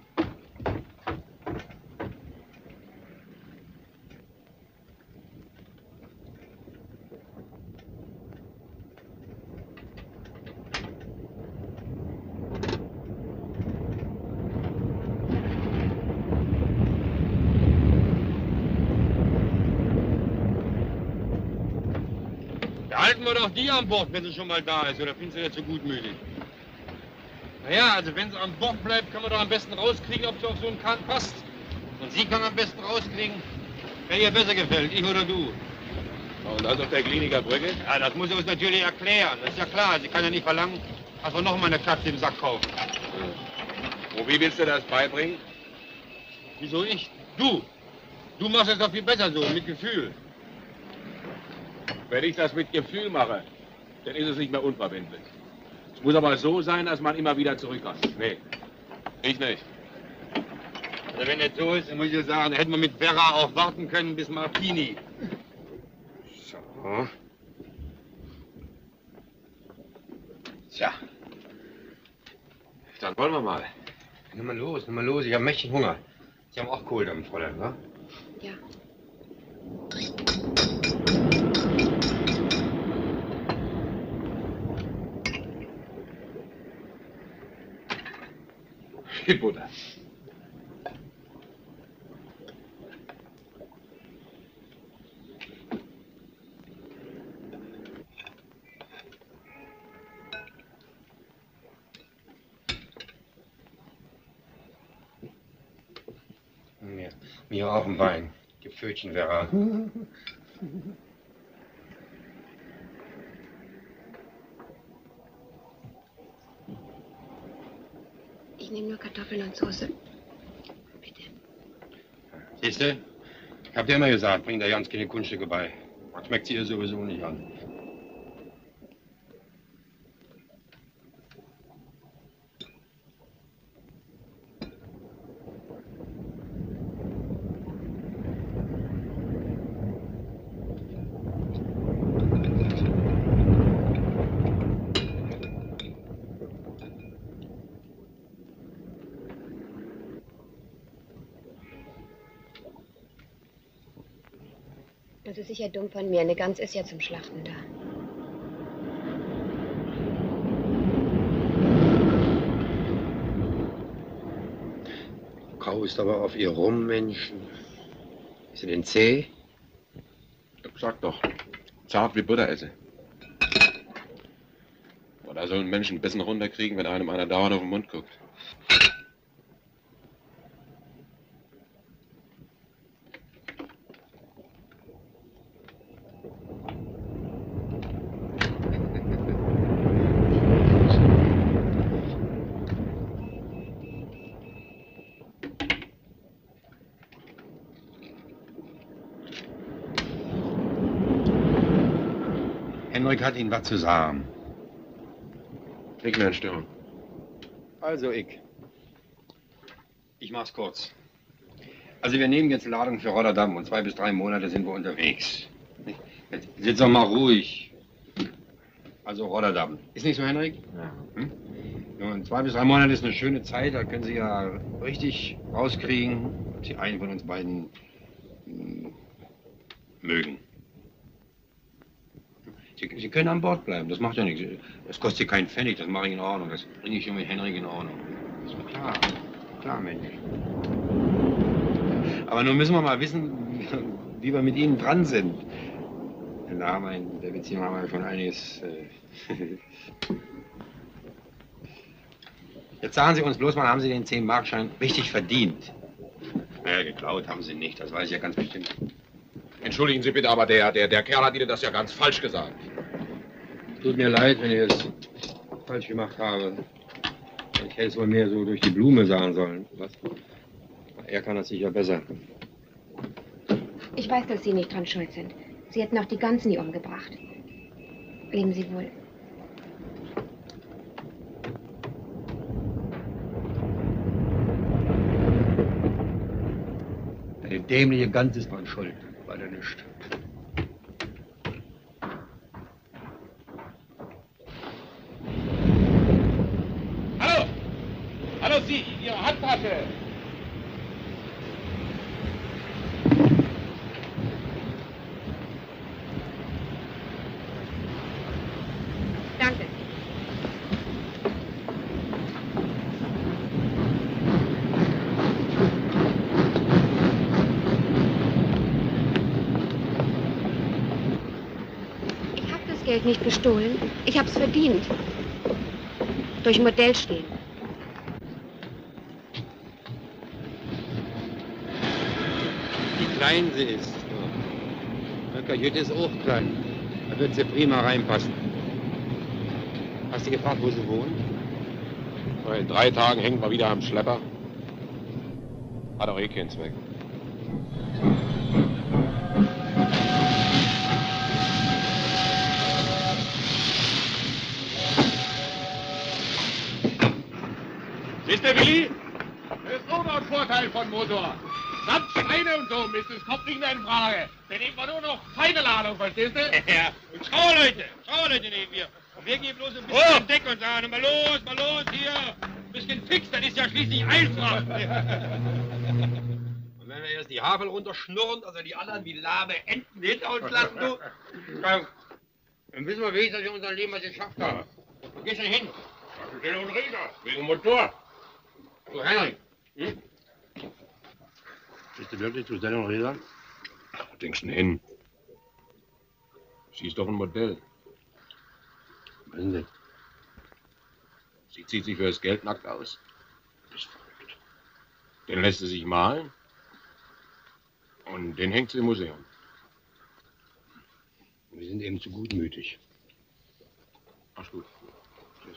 Halten wir doch die an Bord, wenn sie schon mal da ist, oder finden Sie das so gutmütig? Naja, also wenn sie an Bord bleibt, können wir doch am besten rauskriegen, ob sie auf so einen Kahn passt. Und sie kann am besten rauskriegen, wer ihr besser gefällt, ich oder du. Und das auf der Kliniker Brücke? Ja, das muss sie uns natürlich erklären. Das ist ja klar, sie kann ja nicht verlangen, dass wir noch mal eine Katze im Sack kaufen. Und wie willst du das beibringen? Wieso ich? Du! Du machst es doch viel besser so, mit Gefühl. Wenn ich das mit Gefühl mache, dann ist es nicht mehr unverbindlich. Es muss aber so sein, dass man immer wieder zurückkommt. Nee, ich nicht. Also wenn das so ist, dann muss ich sagen, hätten wir mit Vera auch warten können bis Martini. So. Tja. Dann wollen wir mal. Nimm mal los, nimm mal los. Ich habe mächtig Hunger. Sie haben auch Kohldampf, Fräulein, ne? Ja. Die Butter. Mir, mir auch ein Wein. Die Pfötchen, Vera. Ich nehme nur Kartoffeln und Soße. Bitte. Siehst du? Ich hab dir immer gesagt, bring der Jans keine Kunststücke bei. Das schmeckt sie ihr sowieso nicht an. ist sicher dumm von mir. Eine Gans ist ja zum Schlachten da. Kaust aber auf ihr rum, Menschen. Ist sie denn zäh? Sag doch, zart wie Butter esse. Oder soll ein Mensch ein bisschen runterkriegen, wenn einem einer dauernd auf den Mund guckt? Henrik hat Ihnen was zu sagen. Nicht mehr in Störung. Also ich. Ich mach's kurz. Also wir nehmen jetzt Ladung für Rotterdam und zwei bis drei Monate sind wir unterwegs. Jetzt sitzt doch mal ruhig. Also Rotterdam. Ist nicht so, Henrik? Ja. Hm? Ja, und zwei bis drei Monate ist eine schöne Zeit, da können Sie ja richtig rauskriegen, ob Sie einen von uns beiden hm, mögen. Sie, Sie können an Bord bleiben, das macht ja nichts. Das kostet Sie keinen Pfennig, das mache ich in Ordnung. Das bringe ich schon mit Henrik in Ordnung. Das ist doch klar. Klar, Mensch. Aber nun müssen wir mal wissen, wie wir mit Ihnen dran sind. Denn da haben wir in der Beziehung haben wir schon einiges. Äh Jetzt sagen Sie uns bloß mal, haben Sie den zehn Markschein richtig verdient? Naja, geklaut haben Sie nicht, das weiß ich ja ganz bestimmt. Entschuldigen Sie bitte, aber der, der, der Kerl hat Ihnen das ja ganz falsch gesagt. Tut mir leid, wenn ich es falsch gemacht habe. Ich hätte es wohl mehr so durch die Blume sagen sollen. Was? Er kann das sicher besser. Ich weiß, dass Sie nicht dran schuld sind. Sie hätten auch die Gans nie umgebracht. Leben Sie wohl. Eine dämliche Gans ist man schuld. Weiter nicht. Hallo! Hallo Sie, Ihre Handtasche! Danke. Ich habe das Geld nicht gestohlen. Ich habe es verdient. Durch Modell stehen. Wie klein sie ist. Meine Kajüte ist auch klein. Da wird sie prima reinpassen. Hast du gefragt, wo sie wohnen? In drei Tagen hängen wir wieder am Schlepper. Hat auch eh keinen Zweck. Siehst du, Willi? Das ist auch noch ein Vorteil von Motor. Samt Steine und so, Mist, das kommt nicht mehr in Frage. Wir nehmen nur noch feine Ladung, verstehst du? Ja, und Schauerleute, Schauerleute nehmen wir. Und wir gehen bloß ein bisschen oh. an Deck und sagen, mal los, mal los, hier. Ein bisschen fix, das ist ja schließlich Eisfracht. Und wenn wir erst die Havel runterschnurren, also die anderen wie lahme Enten hinter uns lassen, du, dann, dann wissen wir wenigstens, dass wir unser Leben was geschafft haben. Wo gehst du denn hin? Stell und Räder, wegen Motor. Du, Henrik. Hm? Bist du wirklich zu Stellung Räder? Wo denkst du denn hin? Sie ist doch ein Modell. Was ist das? Sie zieht sich für das Geld nackt aus. Das ist verrückt. Den lässt sie sich malen. Und den hängt sie im Museum. Wir sind eben zu gutmütig. Ach gut. Tschüss.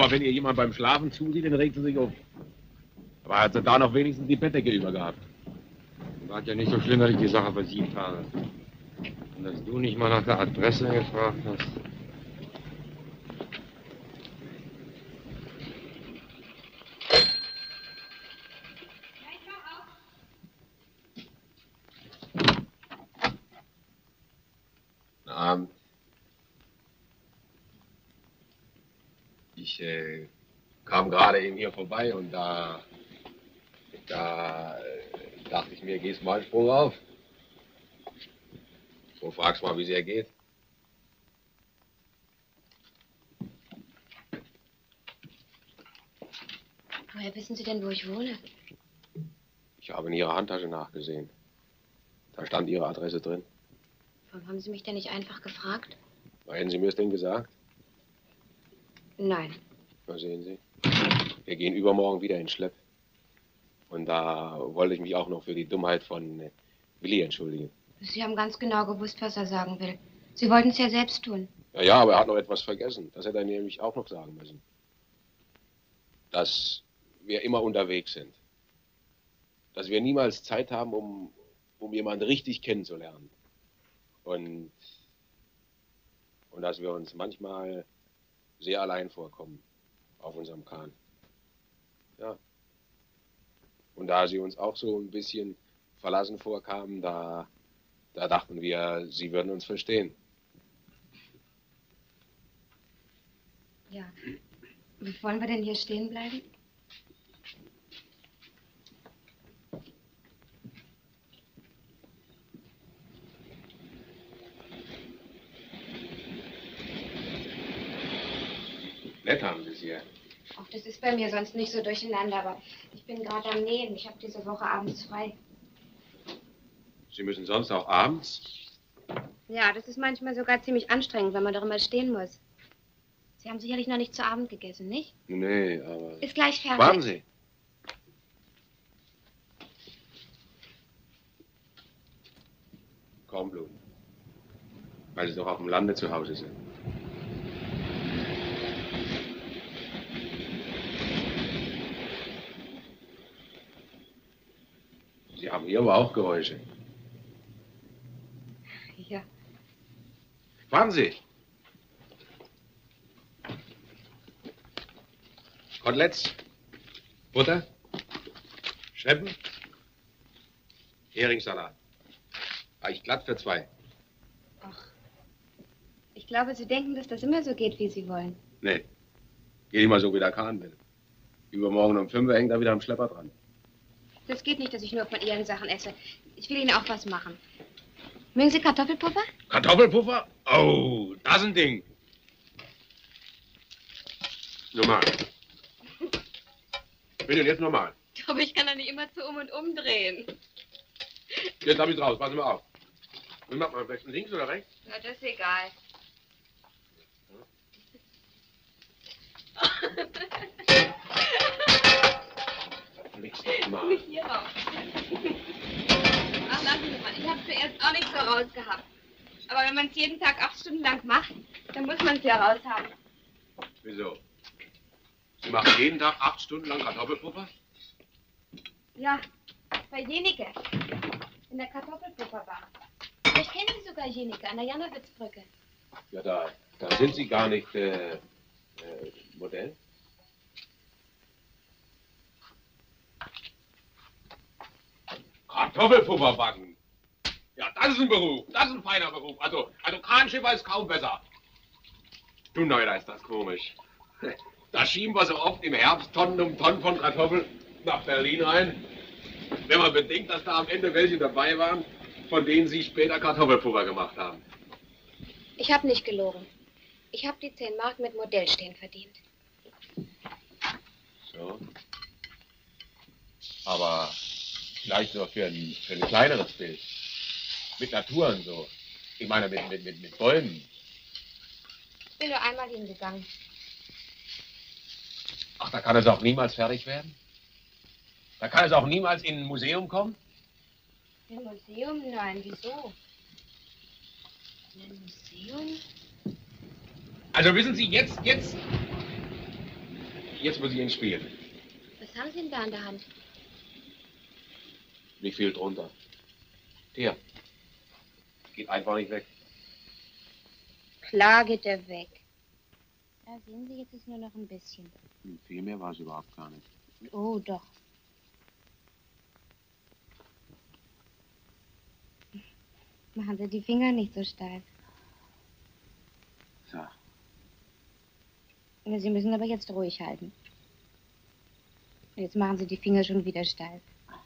aber wenn ihr jemand beim Schlafen zusieht, dann regt sie sich auf. Aber hat sie da noch wenigstens die Bettdecke übergehabt. War ja nicht so schlimm, dass ich die Sache versiebt habe. Und dass du nicht mal nach der Adresse gefragt hast. Guten Abend. Ich äh, kam gerade eben hier vorbei und da, da äh, dachte ich mir, gehst mal einen Sprung auf. So fragst mal, wie es ihr geht. Woher wissen Sie denn, wo ich wohne? Ich habe in Ihrer Handtasche nachgesehen. Da stand Ihre Adresse drin. Warum haben Sie mich denn nicht einfach gefragt? Na, hätten Sie mir es denn gesagt? Nein. Na, sehen Sie. Wir gehen übermorgen wieder in Schlepp. Und da wollte ich mich auch noch für die Dummheit von äh, Willi entschuldigen. Sie haben ganz genau gewusst, was er sagen will. Sie wollten es ja selbst tun. Ja, ja, aber er hat noch etwas vergessen. Das hätte er nämlich auch noch sagen müssen. Dass wir immer unterwegs sind. Dass wir niemals Zeit haben, um, um jemanden richtig kennenzulernen. Und, und dass wir uns manchmal sehr allein vorkommen auf unserem Kahn. Ja. Und da sie uns auch so ein bisschen verlassen vorkamen, da, da dachten wir, sie würden uns verstehen. Ja. Wollen wir denn hier stehen bleiben? Nett haben Sie es hier. Ach, das ist bei mir sonst nicht so durcheinander, aber ich bin gerade am Nähen. Ich habe diese Woche abends frei. Sie müssen sonst auch abends? Ja, das ist manchmal sogar ziemlich anstrengend, wenn man doch immer stehen muss. Sie haben sicherlich noch nicht zu Abend gegessen, nicht? Nee, aber... Ist gleich fertig. Warten Sie. Kornblumen. Weil Sie doch auf dem Lande zu Hause sind. Sie haben hier aber auch Geräusche. Ja. Warten Sie. Koteletts, Butter, Schreppen, Heringssalat. Reich glatt für zwei. Ach, ich glaube, Sie denken, dass das immer so geht, wie Sie wollen. Nee, geht immer so, wie der Kahn will. Übermorgen um fünf Uhr hängt er wieder am Schlepper dran. Das geht nicht, dass ich nur von Ihren Sachen esse. Ich will Ihnen auch was machen. Mögen Sie Kartoffelpuffer? Kartoffelpuffer? Oh, das ist ein Ding. Normal. Bitte, jetzt normal. Aber ich kann doch nicht immer zu um und umdrehen. Jetzt hab ich's raus, passen wir auf. Wie macht man am besten, links oder rechts? Ja, das ist egal. Links mal. Nicht hier raus. Ach, lassen Sie mal. Ich habe zuerst auch nicht so rausgehabt. Aber wenn man es jeden Tag acht Stunden lang macht, dann muss man es ja raushaben. Wieso? Sie machen jeden Tag acht Stunden lang Kartoffelpuffer? Ja, bei Jenike. In der Kartoffelpufferbar. Ich kenne Sie sogar, Jenike, an der Janowitzbrücke. Ja, da, da sind Sie gar nicht äh, äh, Modell. Kartoffelpuffer backen. Ja, das ist ein Beruf. Das ist ein feiner Beruf. Also, also Kranschiffer ist kaum besser. Du Neuer, ist das komisch. Da schieben wir so oft im Herbst Tonnen um Tonnen von Kartoffeln nach Berlin rein. Wenn man bedenkt, dass da am Ende welche dabei waren, von denen Sie später Kartoffelpuffer gemacht haben. Ich habe nicht gelogen. Ich habe die zehn Mark mit Modellstehen verdient. So. Aber vielleicht so für ein, für ein kleineres Bild. Mit Naturen so. Ich meine, mit, mit, mit, mit Bäumen. Ich bin nur einmal hingegangen. Ach, da kann es auch niemals fertig werden? Da kann es auch niemals in ein Museum kommen? Ein Museum? Nein, wieso? Ein Museum? Also wissen Sie, jetzt, jetzt, Jetzt muss ich ins Spiel. Was haben Sie denn da an der Hand? Nicht viel drunter. Hier. Geht einfach nicht weg. Klar geht er weg. Ja, sehen Sie, jetzt ist nur noch ein bisschen. Hm, viel mehr war es überhaupt gar nicht. Oh, doch. Machen Sie die Finger nicht so steif. So. Ja, Sie müssen aber jetzt ruhig halten. Jetzt machen Sie die Finger schon wieder steif.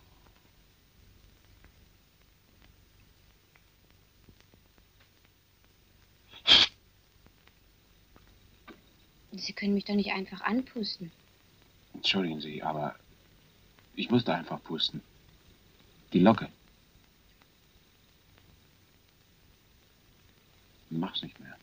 Sie können mich doch nicht einfach anpusten. Entschuldigen Sie, aber ich musste einfach pusten. Die Locke. Mach's nicht mehr.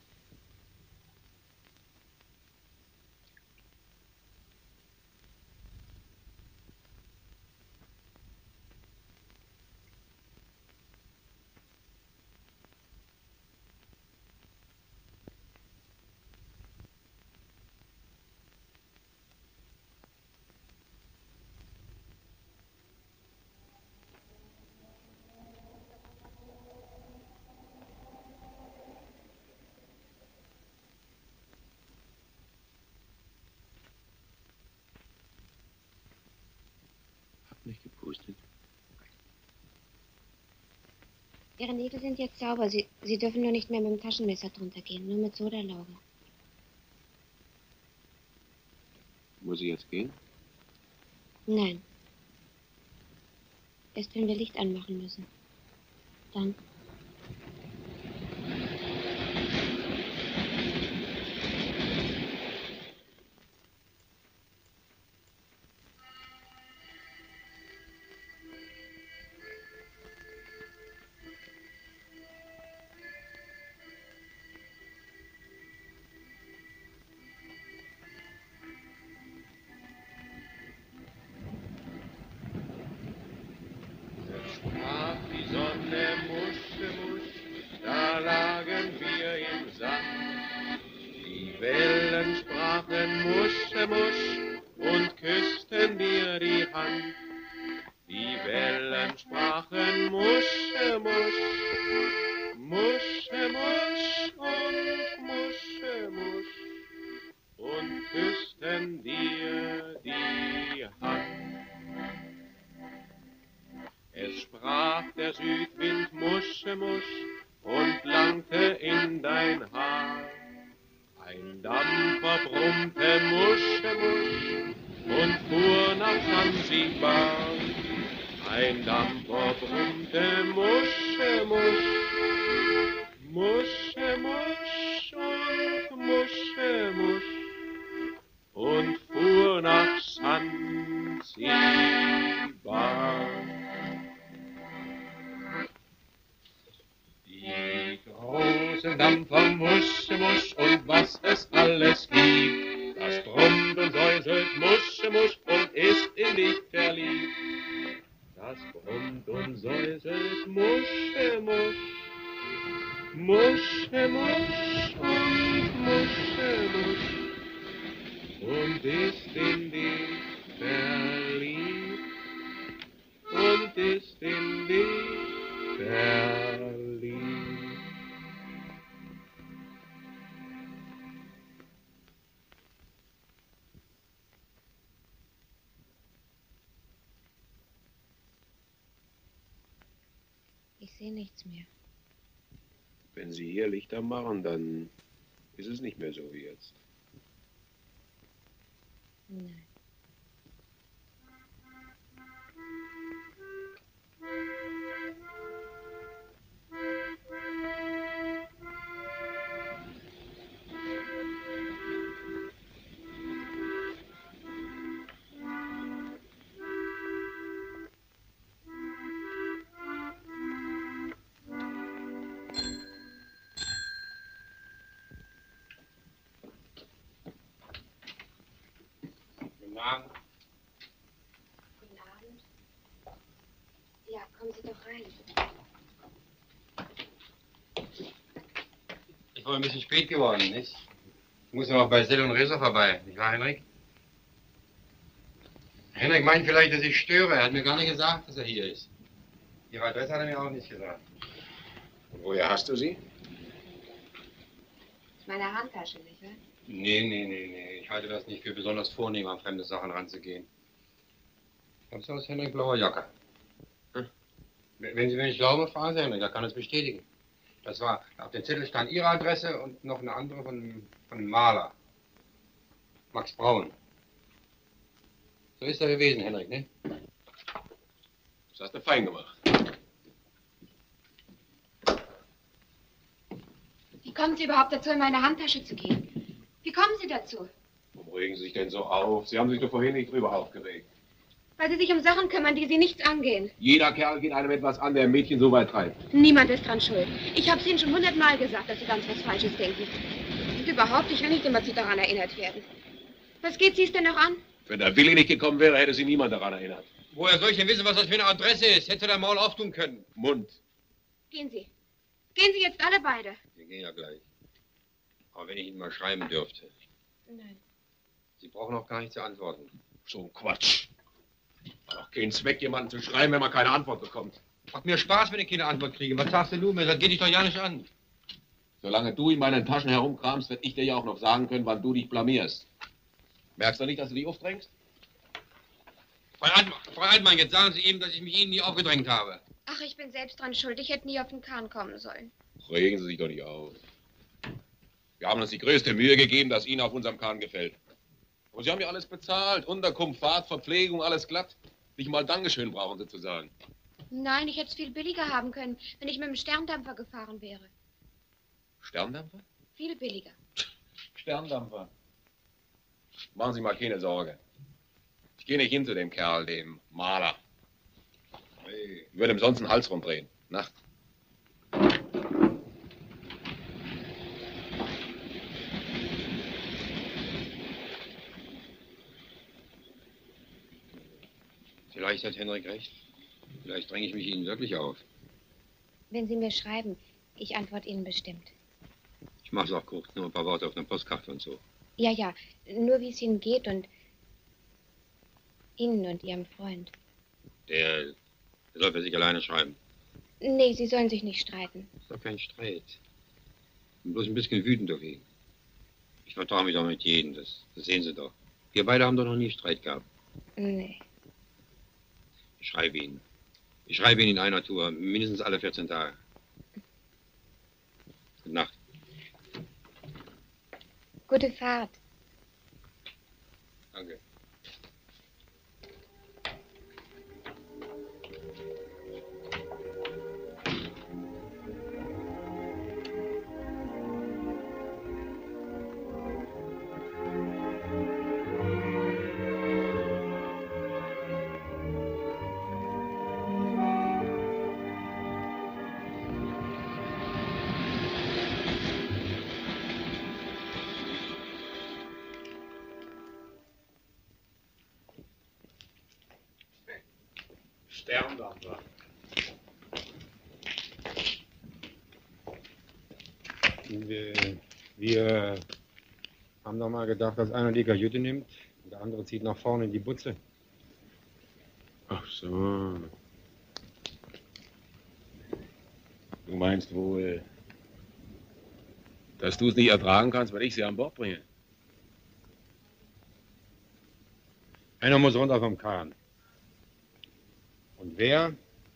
Nicht gepustet. Ihre Nägel sind jetzt sauber. Sie, Sie dürfen nur nicht mehr mit dem Taschenmesser drunter gehen, nur mit Sodalauge. Muss ich jetzt gehen? Nein. Erst wenn wir Licht anmachen müssen. Dann. Sprach die Sonne, musche, musch, da lagen wir im Sand. Die Wellen sprachen musche, musch und küssten dir die Hand. Die Wellen sprachen musche, musch, musche, musch und musche, musch und küssten dir die Hand. Es sprach der Südwind musche, musch und langte in dein Haar. Ein Dampfer brummte musche, musch und fuhr nach Sansibar. Ein Dampfer brummte musche, musch, musche, musch und musche, musch und fuhr nach Sansibar. Die großen Dampfer musche, musch und was es alles gibt, das brummt und säuselt musche, musch und ist in dich verliebt. Das brummt und säuselt musche, musch, musche, musch und musche, musch und ist in dich verliebt und ist in dich verliebt. Ich sehe nichts mehr. Wenn Sie hier Lichter machen, dann ist es nicht mehr so wie jetzt. Nein. Guten Abend. Guten Abend. Ja, kommen Sie doch rein. Ich war ein bisschen spät geworden, nicht? Ich muss noch bei Sell und Reser vorbei, nicht wahr, Henrik? Henrik meint vielleicht, dass ich störe. Er hat mir gar nicht gesagt, dass er hier ist. Ihre Adresse hat er mir auch nicht gesagt. Und woher hast du sie? Aus meiner Handtasche, nicht wahr? Nee, nee, nee, nee. Ich halte das nicht für besonders vornehm, an fremde Sachen ranzugehen. Das ist aus Henrik blauer Jacke. Hm? Wenn Sie mir nicht glauben, fragen Sie Henrik, er kann es bestätigen. Das war, auf dem Zettel stand Ihre Adresse und noch eine andere von, von einem Maler. Max Braun. So ist er gewesen, Henrik, ne? Das hast du fein gemacht. Wie kommen Sie überhaupt dazu, in meine Handtasche zu gehen? Wie kommen Sie dazu? Warum regen Sie sich denn so auf? Sie haben sich doch vorhin nicht drüber aufgeregt. Weil Sie sich um Sachen kümmern, die Sie nichts angehen. Jeder Kerl geht einem etwas an, der ein Mädchen so weit treibt. Niemand ist dran schuld. Ich habe es Ihnen schon hundertmal gesagt, dass Sie ganz was Falsches denken. Und überhaupt, ich will nicht immer, dass Sie daran erinnert werden. Was geht Sie es denn noch an? Wenn der Willi nicht gekommen wäre, hätte sie niemand daran erinnert. Woher soll ich denn wissen, was das für eine Adresse ist? Hätte der Maul auftun können. Mund. Gehen Sie. Gehen Sie jetzt alle beide. Wir gehen ja gleich. Aber wenn ich Ihnen mal schreiben dürfte. Nein. Sie brauchen auch gar nicht zu antworten. So ein Quatsch. Hat doch keinen Zweck, jemanden zu schreiben, wenn man keine Antwort bekommt. Macht mir Spaß, wenn ich keine Antwort kriege. Was sagst du mir? Das geht dich doch ja nicht an. Solange du in meinen Taschen herumkramst, werde ich dir ja auch noch sagen können, wann du dich blamierst. Merkst du nicht, dass du dich aufdrängst? Frau Altmann, Frau Altmann, jetzt sagen Sie ihm, dass ich mich Ihnen nie aufgedrängt habe. Ach, ich bin selbst dran schuld. Ich hätte nie auf den Kahn kommen sollen. Regen Sie sich doch nicht auf. Wir haben uns die größte Mühe gegeben, dass Ihnen auf unserem Kahn gefällt. Und Sie haben ja alles bezahlt. Unterkunft, Fahrt, Verpflegung, alles glatt. Nicht mal Dankeschön brauchen Sie zu sagen. Nein, ich hätte es viel billiger haben können, wenn ich mit dem Sterndampfer gefahren wäre. Sterndampfer? Viel billiger. Sterndampfer. Machen Sie mal keine Sorge. Ich gehe nicht hin zu dem Kerl, dem Maler. Ich würde ihm sonst den Hals rumdrehen. Nacht. Vielleicht hat Henrik recht. Vielleicht dränge ich mich Ihnen wirklich auf. Wenn Sie mir schreiben, ich antworte Ihnen bestimmt. Ich mache es auch kurz, nur ein paar Worte auf einer Postkarte und so. Ja, ja, nur wie es Ihnen geht und Ihnen und Ihrem Freund. Der, der soll für sich alleine schreiben. Nee, Sie sollen sich nicht streiten. Das ist doch kein Streit. Ich bin bloß ein bisschen wütend auf ihn. Ich vertraue mich doch mit jedem, das, das sehen Sie doch. Wir beide haben doch noch nie Streit gehabt. Nee. Ich schreibe ihn. Ich schreibe ihn in einer Tour, mindestens alle vierzehn Tage. Gute Nacht. Gute Fahrt. Danke. Sterndampfer. Wir, wir haben doch mal gedacht, dass einer die Kajüte nimmt und der andere zieht nach vorne in die Butze. Ach so. Du meinst wohl, dass du es nicht ertragen kannst, wenn ich sie an Bord bringe? Einer muss runter vom Kahn. Und wer?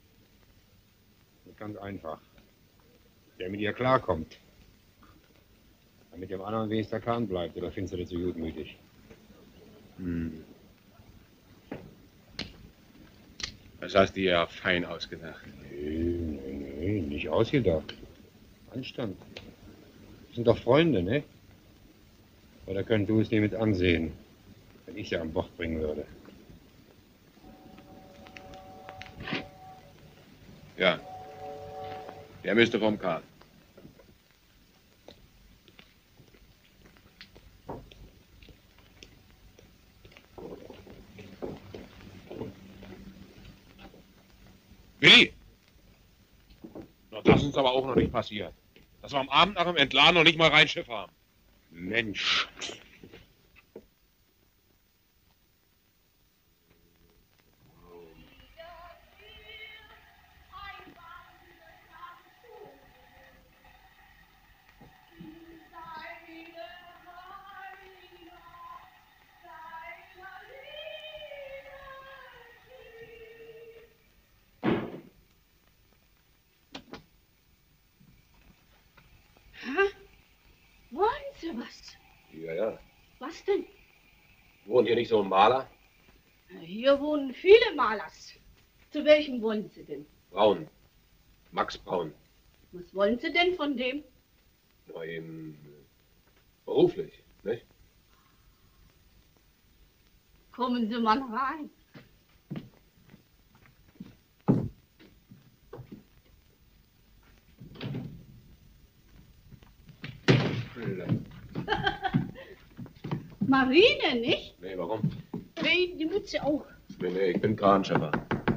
Ganz einfach. Der mit ihr klarkommt. Damit dem anderen wenigstens der Kahn bleibt, oder findest du das so gutmütig? Hm. Das hast du ja fein ausgedacht. Nee, nee, nee, nicht ausgedacht. Anstand. Das sind doch Freunde, ne? Oder könntest du es dir mit ansehen, wenn ich sie an Bord bringen würde? Ja. Der müsste vom Kahn. Willi! Na, das ist uns aber auch noch nicht passiert. Dass wir am Abend nach dem Entladen noch nicht mal rein Schiff haben. Mensch. Sie was? Ja, ja. Was denn? Wohnt hier nicht so ein Maler? Hier wohnen viele Malers. Zu welchem wollen Sie denn? Braun. Max Braun. Was wollen Sie denn von dem? Na, eben beruflich, nicht? Kommen Sie mal rein. Marine, nicht? Nee, warum? Nee, die Mütze auch. Nee, nee, ich bin Kranschepper.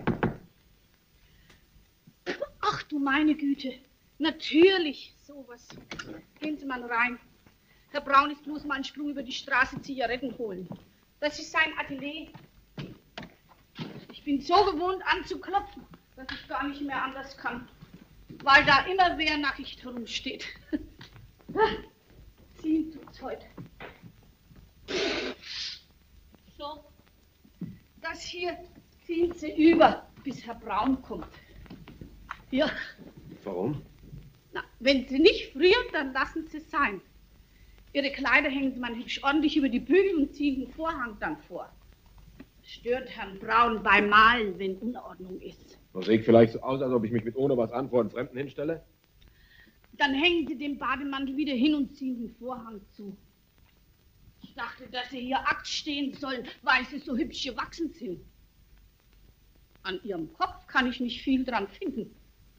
Ach du meine Güte. Natürlich, sowas. Gehen Sie mal rein. Herr Braun ist bloß mal einen Sprung über die Straße Zigaretten holen. Das ist sein Atelier. Ich bin so gewohnt anzuklopfen, dass ich gar nicht mehr anders kann. Weil da immer wer Nachricht herumsteht. Ziehen tut's heute. So. Das hier ziehen Sie über, bis Herr Braun kommt. Ja. Warum? Na, wenn Sie nicht frieren, dann lassen Sie es sein. Ihre Kleider hängen Sie mal hübsch ordentlich über die Bügel und ziehen den Vorhang dann vor. Das stört Herrn Braun beim Malen, wenn Unordnung ist. So sehe ich vielleicht so aus, als ob ich mich mit ohne was an vor einen Fremden hinstelle? Dann hängen Sie den Bademantel wieder hin und ziehen den Vorhang zu. Ich dachte, dass Sie hier Akt stehen sollen, weil Sie so hübsch gewachsen sind. An Ihrem Kopf kann ich nicht viel dran finden.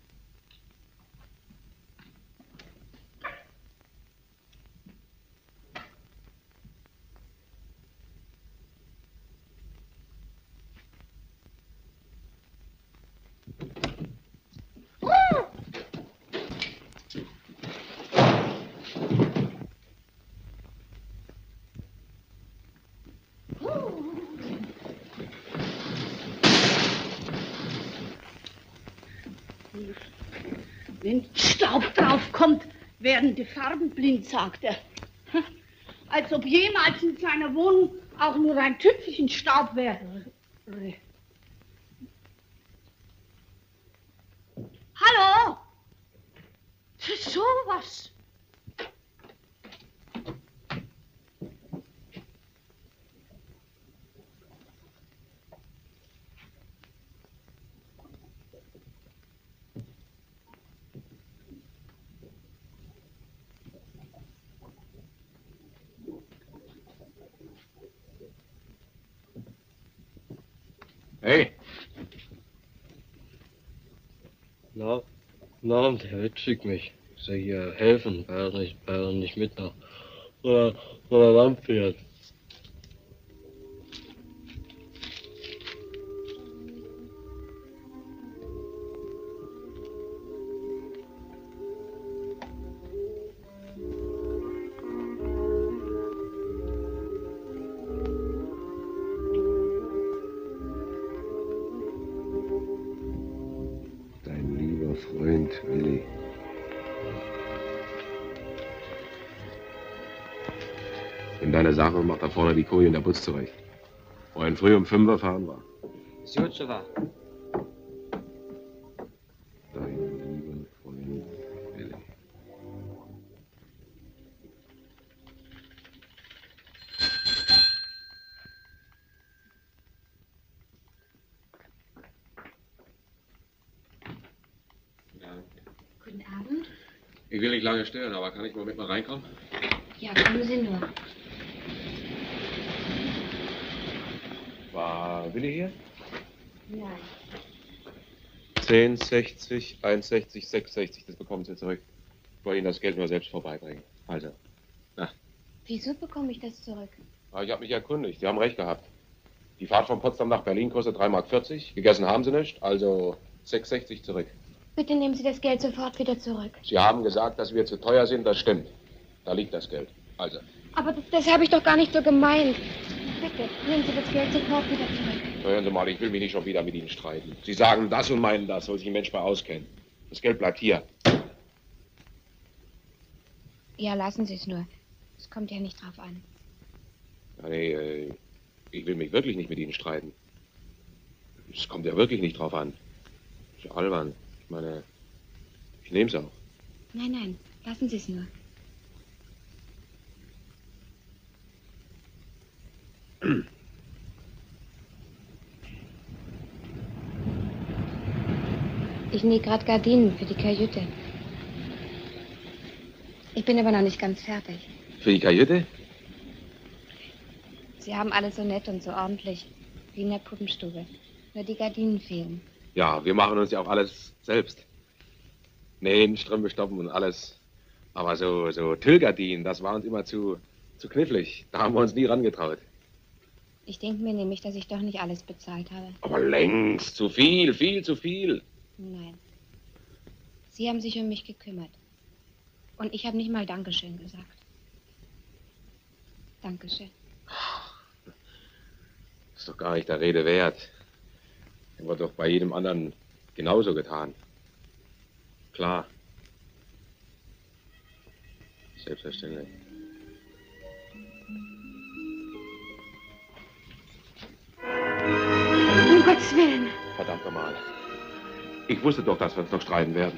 Wenn Staub draufkommt, werden die Farben blind, sagt er. Als ob jemals in seiner Wohnung auch nur ein Tüpfelchen Staub wäre. Hallo? Das ist sowas. Hey. Na, na, der Witt schickt mich. Ich soll hier helfen, weil er nicht, weil er nicht mit nach oder, oder Land fährt. Freund Willi. In deiner Sache und macht da vorne die Koje in der Butz zurecht. Vorhin früh um fünf Uhr fahren war. Sjutscheva. Dein lieber Freund Willi. Guten Abend. Ich will nicht lange stören, aber kann ich mal mit mal reinkommen? Ja, kommen Sie nur. War Willi hier? Nein. zehn, sechzig, einundsechzig, sechsundsechzig, das bekommen Sie zurück. Ich wollte Ihnen das Geld nur selbst vorbeibringen. Also, na. Wieso bekomme ich das zurück? Aber ich habe mich erkundigt, Sie haben recht gehabt. Die Fahrt von Potsdam nach Berlin kostet drei Mark vierzig, gegessen haben Sie nicht, also sechs sechzig zurück. Bitte nehmen Sie das Geld sofort wieder zurück. Sie haben gesagt, dass wir zu teuer sind, das stimmt. Da liegt das Geld. Also. Aber das, das habe ich doch gar nicht so gemeint. Bitte, nehmen Sie das Geld sofort wieder zurück. Hören Sie mal, ich will mich nicht schon wieder mit Ihnen streiten. Sie sagen das und meinen das, soll sich ein Mensch mal auskennen. Das Geld bleibt hier. Ja, lassen Sie es nur. Es kommt ja nicht drauf an. Ja, nee, äh, ich will mich wirklich nicht mit Ihnen streiten. Es kommt ja wirklich nicht drauf an. Ist ja albern. Ich meine, ich nehme es auch. Nein, nein, lassen Sie es nur. Ich nähe gerade Gardinen für die Kajüte. Ich bin aber noch nicht ganz fertig. Für die Kajüte? Sie haben alles so nett und so ordentlich, wie in der Puppenstube. Nur die Gardinen fehlen. Ja, wir machen uns ja auch alles selbst. Nähen, Strümpfe stoppen und alles. Aber so, so Tüllgardinen, das war uns immer zu, zu knifflig. Da haben wir uns nie rangetraut. Ich denke mir nämlich, dass ich doch nicht alles bezahlt habe. Aber längst zu viel, viel zu viel. Nein. Sie haben sich um mich gekümmert. Und ich habe nicht mal Dankeschön gesagt. Dankeschön. Das ist doch gar nicht der Rede wert. Das wird doch bei jedem anderen genauso getan. Klar. Selbstverständlich. Um Gottes Willen. Verdammt nochmal. Ich wusste doch, dass wir uns noch streiten werden.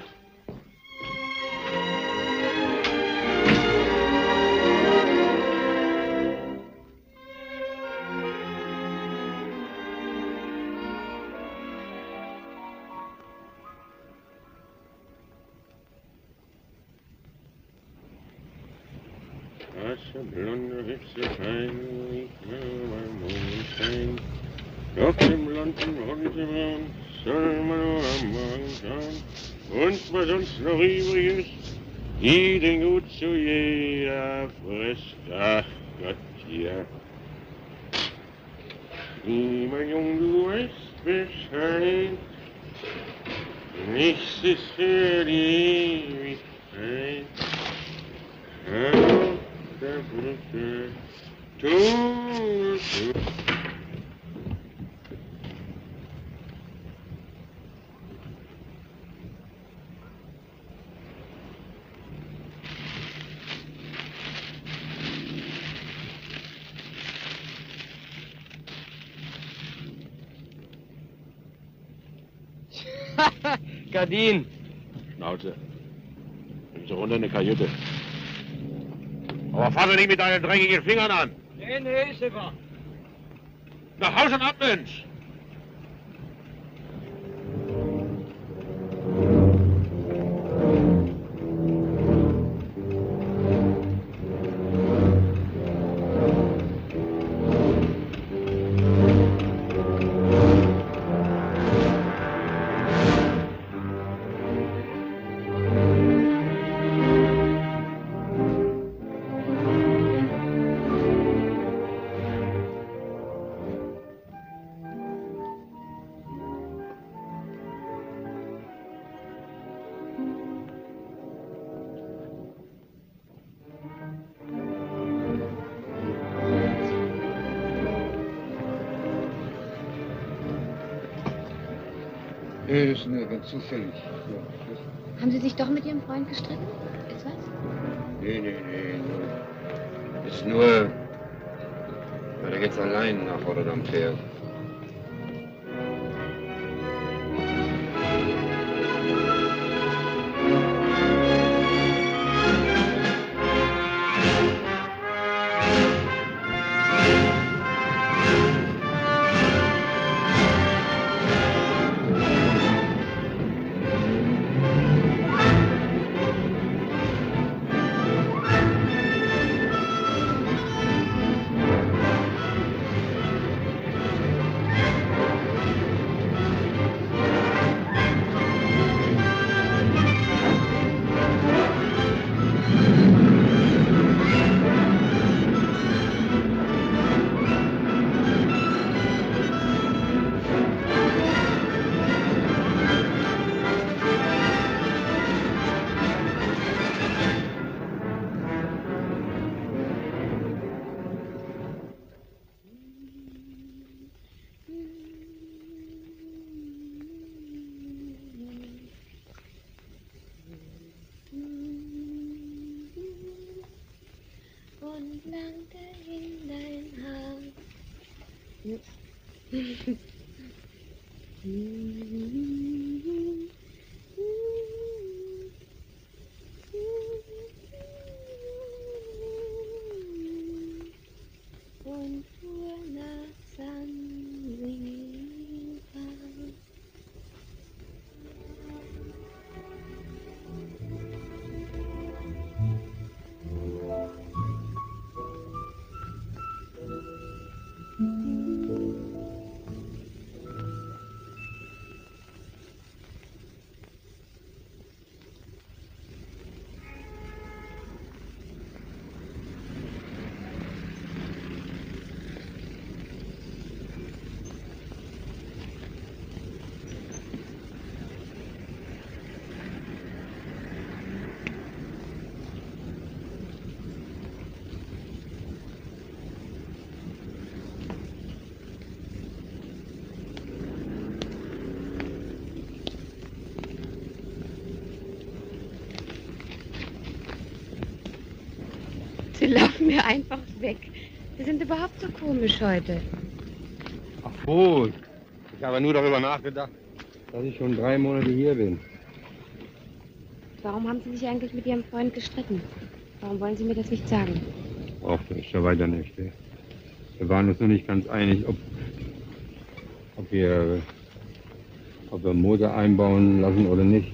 Blonde Hitze fein, wie beim Mondschein. Auf dem blonden Horizont soll man nur am Morgen schauen. Und was sonst noch übrig ist, jeden gut zu jeder frisst. Ach Gott, ja. Wie mein Jung, du weißt Bescheid. Nichts ist für die Ewigkeit. Ja. Tu, tu. Gardinen. Schnauze. Bring sie runter in die Kajüte. Aber fass doch nicht mit deinen dreckigen Fingern an. Nee, nee, Schiffer. Nach Haus und ab, Mensch. Nee, das ist nur ganz zufällig. Ja. Haben Sie sich doch mit Ihrem Freund gestritten? Ist was? Nee, nee, nee. Nur. Ist nur, weil er jetzt allein nach Rotterdam fährt. Sie laufen mir einfach weg. Sie sind überhaupt so komisch heute. Ach gut. Ich habe nur darüber nachgedacht, dass ich schon drei Monate hier bin. Warum haben Sie sich eigentlich mit Ihrem Freund gestritten? Warum wollen Sie mir das nicht sagen? Ach, das ist ja weiter nicht. Wir waren uns noch nicht ganz einig, ob, ob wir, ob wir einen Motor einbauen lassen oder nicht.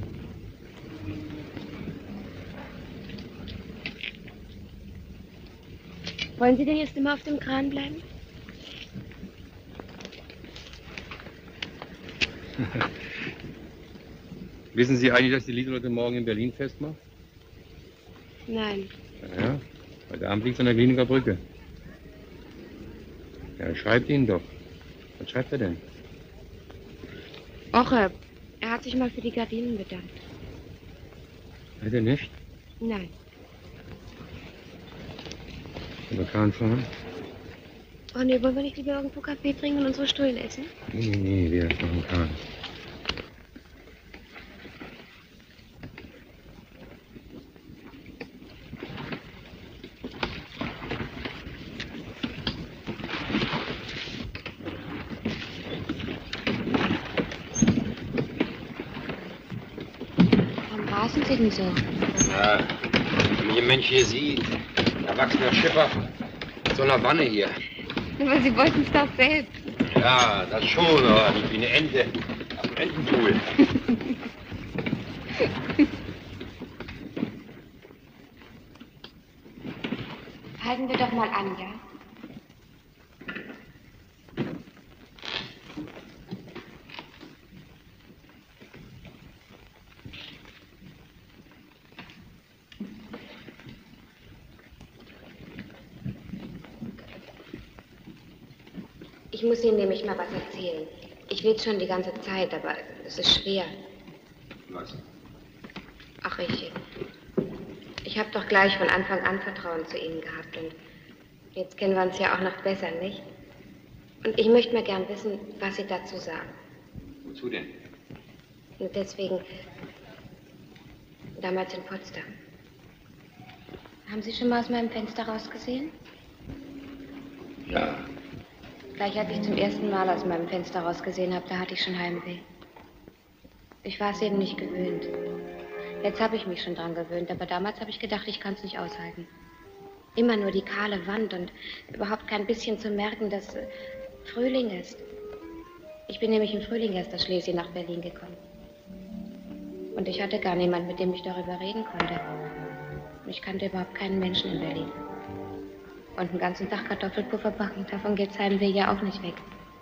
Wollen Sie denn jetzt immer auf dem Kran bleiben? Wissen Sie eigentlich, dass die Lieselotte morgen in Berlin festmacht? Nein. Ja, ja. Heute Abend liegt sie an der Kliniker Brücke. Ja, schreibt ihn doch. Was schreibt er denn? Och, er, er hat sich mal für die Gardinen bedankt. Hat er nicht? Nein. Aber Kahn fahren? Oh nee, wollen wir nicht lieber irgendwo Kaffee trinken und unsere Stullen essen? Nee, nee, nee, wir fahren Kahn. Warum rasen Sie denn so? Ja, wenn mich ein Mensch hier sieht, ein erwachsener Schiffer, mit so einer Wanne hier. Aber Sie wollten es doch selbst. Ja, das schon, aber nicht wie eine Ente auf dem Entenpool. Halten wir doch mal an, ja? Ich muss Ihnen nämlich mal was erzählen. Ich will schon die ganze Zeit, aber es ist schwer. Was? Ach, ich... Ich habe doch gleich von Anfang an Vertrauen zu Ihnen gehabt und jetzt kennen wir uns ja auch noch besser, nicht? Und ich möchte mal gern wissen, was Sie dazu sagen. Wozu denn? Und deswegen... Damals in Potsdam. Haben Sie schon mal aus meinem Fenster rausgesehen? Ja. Gleich als ich zum ersten Mal aus meinem Fenster rausgesehen habe, da hatte ich schon Heimweh. Ich war es eben nicht gewöhnt. Jetzt habe ich mich schon dran gewöhnt, aber damals habe ich gedacht, ich kann es nicht aushalten. Immer nur die kahle Wand und überhaupt kein bisschen zu merken, dass äh, Frühling ist. Ich bin nämlich im Frühling erst aus Schlesien nach Berlin gekommen. Und ich hatte gar niemand, mit dem ich darüber reden konnte. Ich kannte überhaupt keinen Menschen in Berlin. Und den ganzen Tag Kartoffelpuffer backen, davon geht's Heimweh ja auch nicht weg.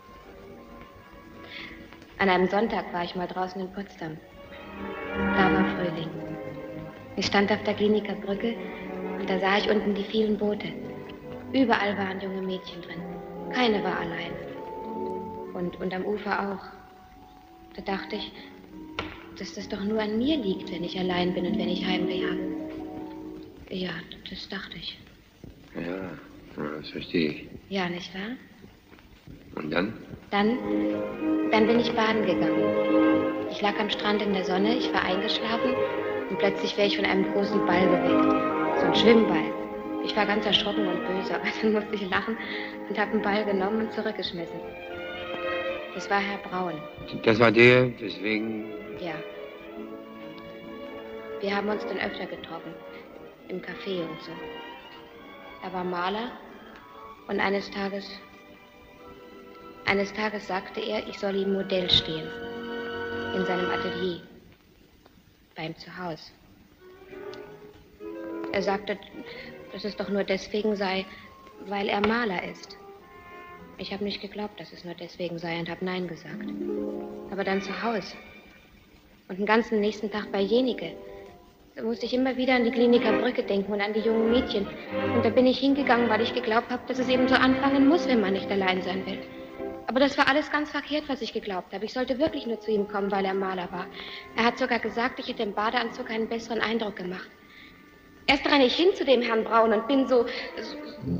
An einem Sonntag war ich mal draußen in Potsdam. Da war Frühling. Ich stand auf der Kliniker Brücke und da sah ich unten die vielen Boote. Überall waren junge Mädchen drin. Keine war allein. Und, und am Ufer auch. Da dachte ich, dass das doch nur an mir liegt, wenn ich allein bin und wenn ich Heimweh habe. Ja, das dachte ich. Ja, das verstehe ich. Ja, nicht wahr? Und dann? Dann, dann bin ich baden gegangen. Ich lag am Strand in der Sonne, ich war eingeschlafen und plötzlich wäre ich von einem großen Ball geweckt. So ein Schwimmball. Ich war ganz erschrocken und böse, aber dann musste ich lachen und habe den Ball genommen und zurückgeschmissen. Das war Herr Braun. Das war der, deswegen... Ja. Wir haben uns dann öfter getroffen. Im Café und so. Er war Maler und eines Tages... Eines Tages sagte er, ich soll ihm Modell stehen. In seinem Atelier. Bei ihm zu Hause. Er sagte, dass es doch nur deswegen sei, weil er Maler ist. Ich habe nicht geglaubt, dass es nur deswegen sei und habe Nein gesagt. Aber dann zu Hause. Und den ganzen nächsten Tag bei Jenike. Da musste ich immer wieder an die Kliniker Brücke denken und an die jungen Mädchen. Und da bin ich hingegangen, weil ich geglaubt habe, dass es eben so anfangen muss, wenn man nicht allein sein will. Aber das war alles ganz verkehrt, was ich geglaubt habe. Ich sollte wirklich nur zu ihm kommen, weil er Maler war. Er hat sogar gesagt, ich hätte im Badeanzug einen besseren Eindruck gemacht. Erst renne ich hin zu dem Herrn Braun und bin so... so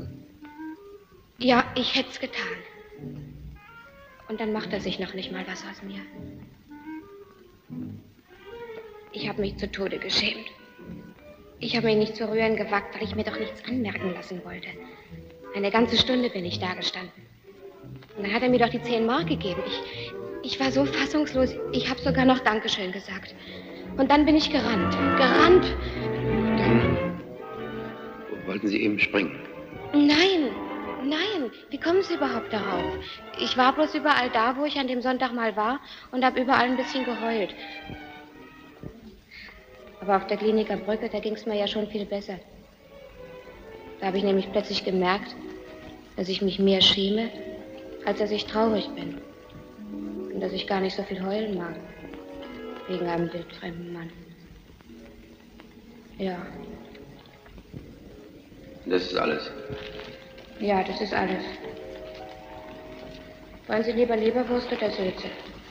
ja, ich hätte es getan. Und dann macht er sich noch nicht mal was aus mir. Ich habe mich zu Tode geschämt. Ich habe mich nicht zu rühren gewagt, weil ich mir doch nichts anmerken lassen wollte. Eine ganze Stunde bin ich da gestanden. Und dann hat er mir doch die zehn Mark gegeben. Ich, ich war so fassungslos, ich habe sogar noch Dankeschön gesagt. Und dann bin ich gerannt. Gerannt. Dann wollten Sie eben springen. Nein, nein. Wie kommen Sie überhaupt darauf? Ich war bloß überall da, wo ich an dem Sonntag mal war und habe überall ein bisschen geheult. Aber auf der Kliniker Brücke, da ging es mir ja schon viel besser. Da habe ich nämlich plötzlich gemerkt, dass ich mich mehr schäme, als dass ich traurig bin. Und dass ich gar nicht so viel heulen mag. Wegen einem wildfremden Mann. Ja. Das ist alles. Ja, das ist alles. Wollen Sie lieber Leberwurst oder Sülze?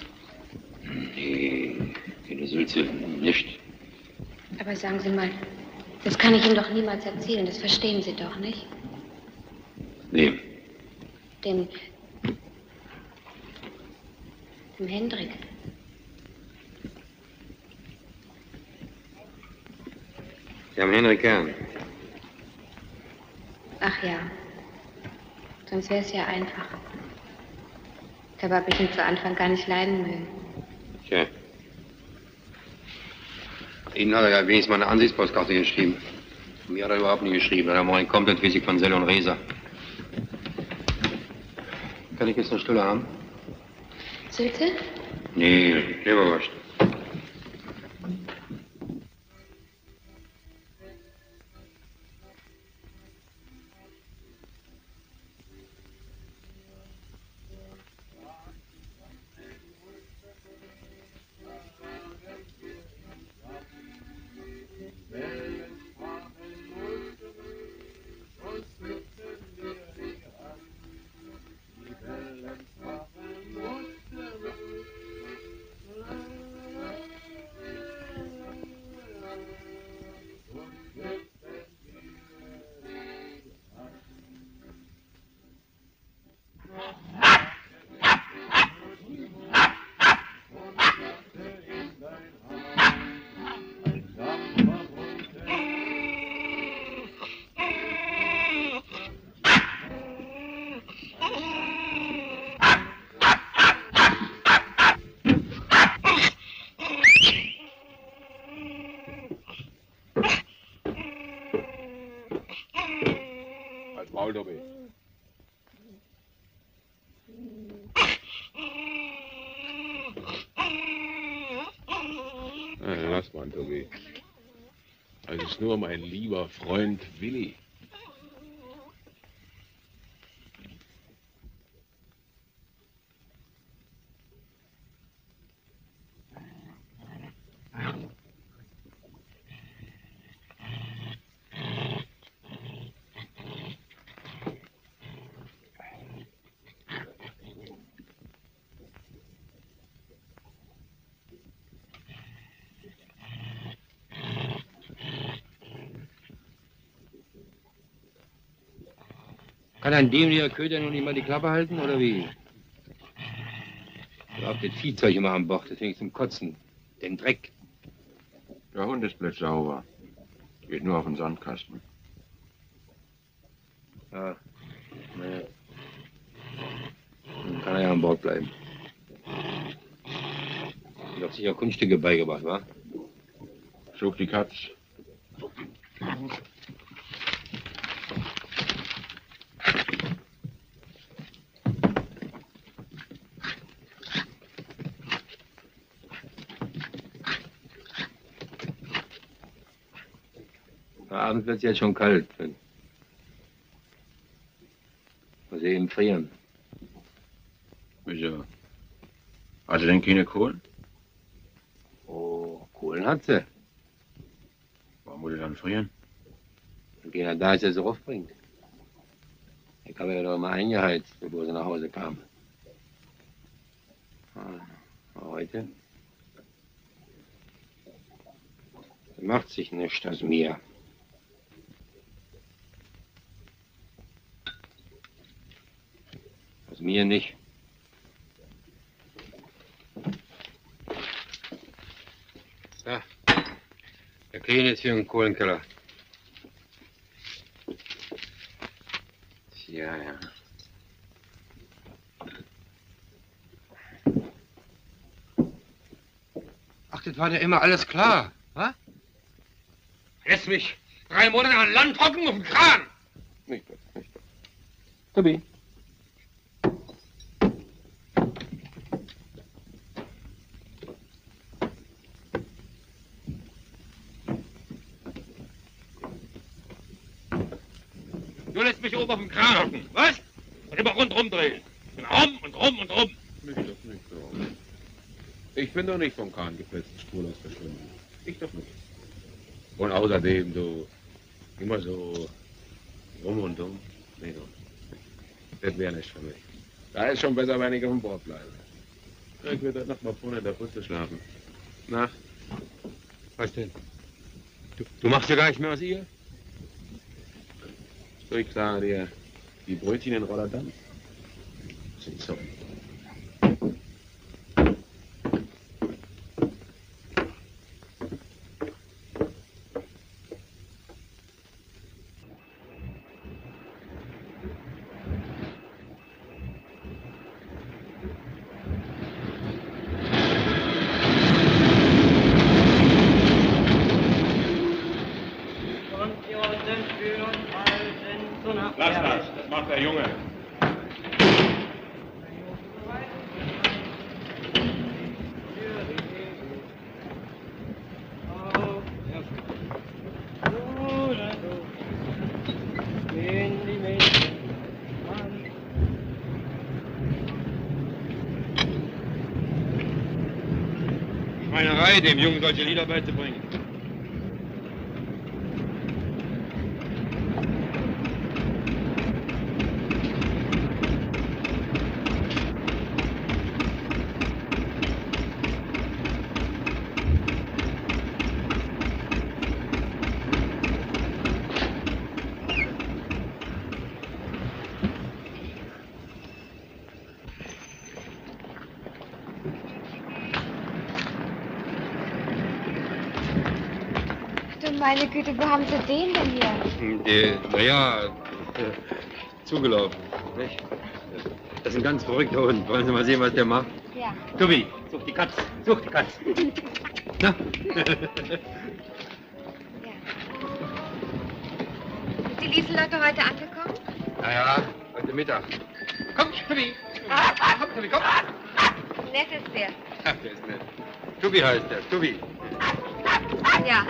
Nee, keine Sülze, nicht. Aber sagen Sie mal, das kann ich Ihnen doch niemals erzählen, das verstehen Sie doch, nicht? Nee. Dem... dem Hendrik. Sie haben Henrik gern. Ach ja. Sonst wäre es ja einfach. Dabei habe ich ihn zu Anfang gar nicht leiden mögen. Tja. Ihnen hat er ja wenigstens mal eine Ansichtspostkarte geschrieben. Mir hat er überhaupt nie geschrieben. Er hat mal komplett Physik von Selle und Reser. Kann ich jetzt eine Stulle haben? Sülze? Nee, Leberwurst. Maul, Dobby. Na, lass mal, Dobby. Es ist nur mein lieber Freund Willi. Kann ein dämlicher Köter nun nicht mal die Klappe halten, oder wie? Ich hab das Viehzeug immer an Bord, das finde ich zum Kotzen. Den Dreck. Der Hund ist blitzsauber. Geht nur auf den Sandkasten. Ja, naja. Dann kann er ja an Bord bleiben. Ich hab sicher Kunststücke beigebracht, wa? Schuf die Katz. Abends wird es jetzt schon kalt. Muss ich eben frieren. Wieso? Hat sie denn keine Kohlen? Oh, Kohlen hat sie. Warum muss ich dann frieren? Und keiner da ist, der sie raufbringt. Ich habe ja doch mal eingeheizt, bevor sie nach Hause kam. Ah, heute? Sie macht sich nichts aus mir. Aus mir nicht. Ja, wir kriegen jetzt hier einen Kohlenkeller. das war dir immer alles klar, wa? Lässt mich drei Monate an Land hocken auf dem Kran. Nicht das, nicht das. Tobi. Du lässt mich oben auf dem Kran hocken, was? Und immer rundrum drehen. Und rum und rum und rum. Nicht das, nicht so. Ich bin doch nicht vom Kahn gefetzt, spurlos verschwunden. Ich doch nicht. Und außerdem, du, immer so rum und dumm. Nee, doch. Das wäre nicht für mich. Da ist schon besser, wenn ich auf dem Bord bleibe. Ich würde noch mal vorne in der Putze schlafen. Na? Was denn? Du, du machst ja gar nicht mehr aus ihr? So, ich sage dir, die Brötchen in Rotterdam sind so. Lass das, das macht der Junge. Schweinerei, dem Jungen solche Lieder beizubringen. Meine Güte, wo haben Sie den denn hier? Der, naja, äh, zugelaufen, nicht? Das ist ein ganz verrückter Hund. Wollen Sie mal sehen, was der macht? Ja. Tobi, such die Katz, such die Katz. Na? Ja. Ist die Lieselotte heute angekommen? Naja, heute Mittag. Komm, Tobi. Komm, Tobi, komm. Nett ist der. Ach, der ist nett. Tobi heißt der, Tobi. Ja.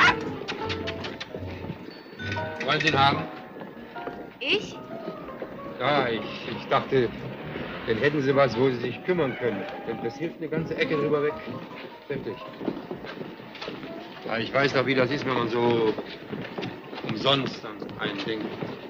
Wollen Sie ihn haben? Ich? Ja, ich, ich dachte, dann hätten Sie was, wo Sie sich kümmern können. Denn das hilft eine ganze Ecke drüber weg. Wirklich. Ja, ich weiß doch, wie das ist, wenn man so umsonst an ein Ding.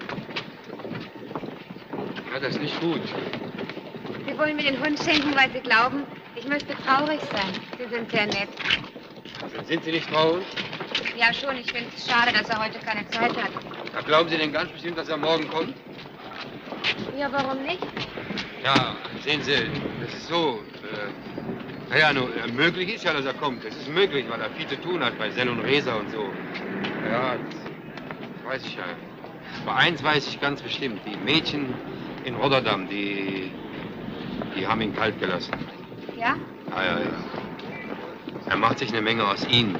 Ja, das ist nicht gut. Sie wollen mir den Hund schenken, weil Sie glauben, ich müsste traurig sein. Sie sind sehr nett. Sind Sie nicht traurig? Ja, schon. Ich finde es schade, dass er heute keine Zeit hat. Ja, glauben Sie denn ganz bestimmt, dass er morgen kommt? Ja, warum nicht? Ja, sehen Sie, das ist so. Äh, naja, nur, äh, möglich ist ja, dass er kommt. Das ist möglich, weil er viel zu tun hat bei Sell und Resa und so. Ja, das weiß ich ja. Aber eins weiß ich ganz bestimmt. Die Mädchen in Rotterdam, die, die haben ihn kalt gelassen. Ja? Ja, ja, ja. Er macht sich eine Menge aus ihnen.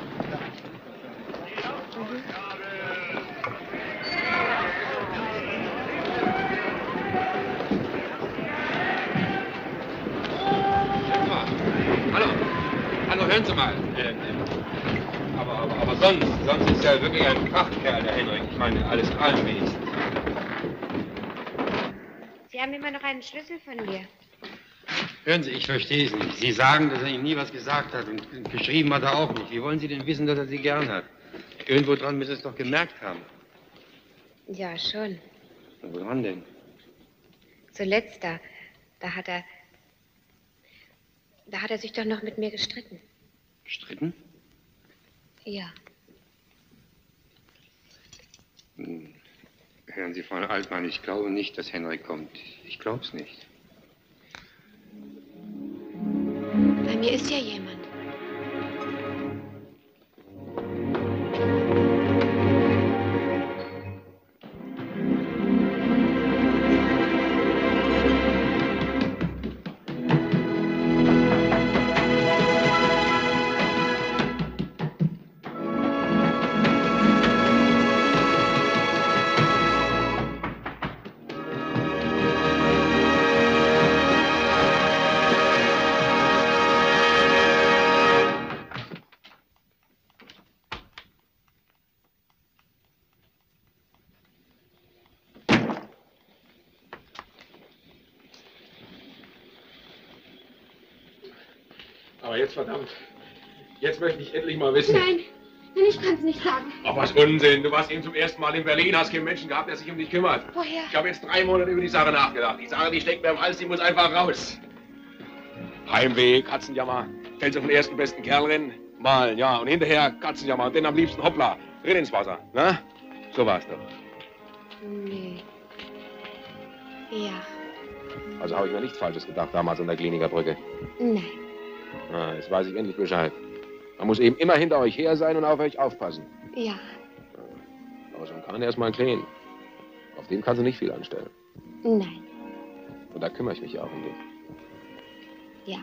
Hallo, hallo, hören Sie mal. Äh, aber, aber, aber sonst, sonst ist er wirklich ein Kraftkerl, der Henrik. Ich meine, alles in allem wenigstens. Sie haben immer noch einen Schlüssel von mir. Hören Sie, ich verstehe es nicht. Sie sagen, dass er Ihnen nie was gesagt hat und geschrieben hat er auch nicht. Wie wollen Sie denn wissen, dass er Sie gern hat? Irgendwo dran müssen Sie es doch gemerkt haben. Ja, schon. Und woran denn? Zuletzt da, da hat er, da hat er sich doch noch mit mir gestritten. Gestritten? Ja. Hm. Hören Sie, Frau Altmann, ich glaube nicht, dass Henrik kommt. Ich glaube es nicht. Bei mir ist ja jemand. Aber jetzt verdammt. Jetzt möchte ich endlich mal wissen. Nein, nein, ich kann es nicht sagen. Ach, was Unsinn. Du warst eben zum ersten Mal in Berlin, hast keinen Menschen gehabt, der sich um dich kümmert. Woher? Ich habe jetzt drei Monate über die Sache nachgedacht. Die Sache, die steckt mir im Hals, die muss einfach raus. Heimweh, Katzenjammer. Fällst auf den ersten besten Kerl rennen, malen, ja. Und hinterher Katzenjammer. Und dann am liebsten hoppla, renn ins Wasser. Na? So war's doch. Nee. Ja. Also habe ich mir nichts Falsches gedacht damals an der Kliniker Brücke. Nein. Na, jetzt weiß ich endlich Bescheid. Man muss eben immer hinter euch her sein und auf euch aufpassen. Ja. Aber so ein Kahn erstmal ein Kleen. Auf dem kannst du nicht viel anstellen. Nein. Und da kümmere ich mich ja auch um den. Ja.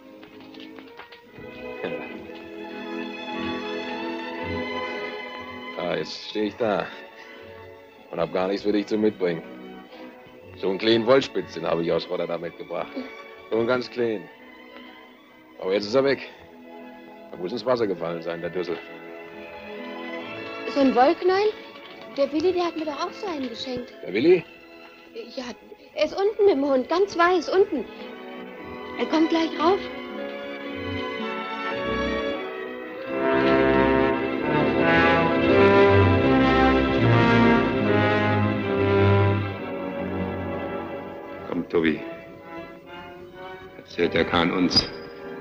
Ah, jetzt stehe ich da. Und hab gar nichts für dich zu mitbringen. So einen kleinen Wollspitz, den habe ich aus Rotterdam mitgebracht. So einen ganz kleinen. Aber jetzt ist er weg. Er muss ins Wasser gefallen sein, der Düssel. So ein Wollknäuel? Der Willi, der hat mir doch auch so einen geschenkt. Der Willi? Ja, er ist unten mit dem Hund, ganz weiß, unten. Er kommt gleich rauf. Komm, Tobi. Erzählt der Kahn uns.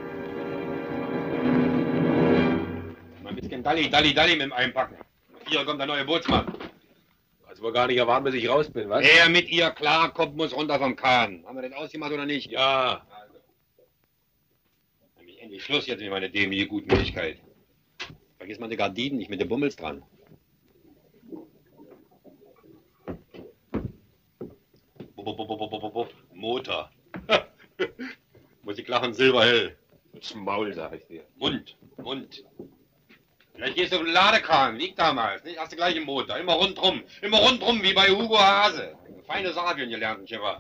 Mal ein bisschen Dalli, Dalli, Dalli mit dem Einpacken. Hier kommt der neue Bootsmann. Kannst wohl gar nicht erwarten, bis ich raus bin, was? Wer mit ihr klarkommt, muss runter vom Kahn. Haben wir den ausgemacht oder nicht? Ja. Also. Nämlich endlich Schluss jetzt mit meiner dämliche Gutmütigkeit. Vergiss mal die Gardinen nicht mit den Bummels dran. Motor. Muss ich lachen, silberhell. Zum Maul, sag ich dir. Mund, Mund. Vielleicht gehst du auf den Ladekran, liegt damals, nicht? Hast du gleich im Motor, immer rundrum, immer rundrum, wie bei Hugo Hase. Feine Sache für einen gelernten Schiffer.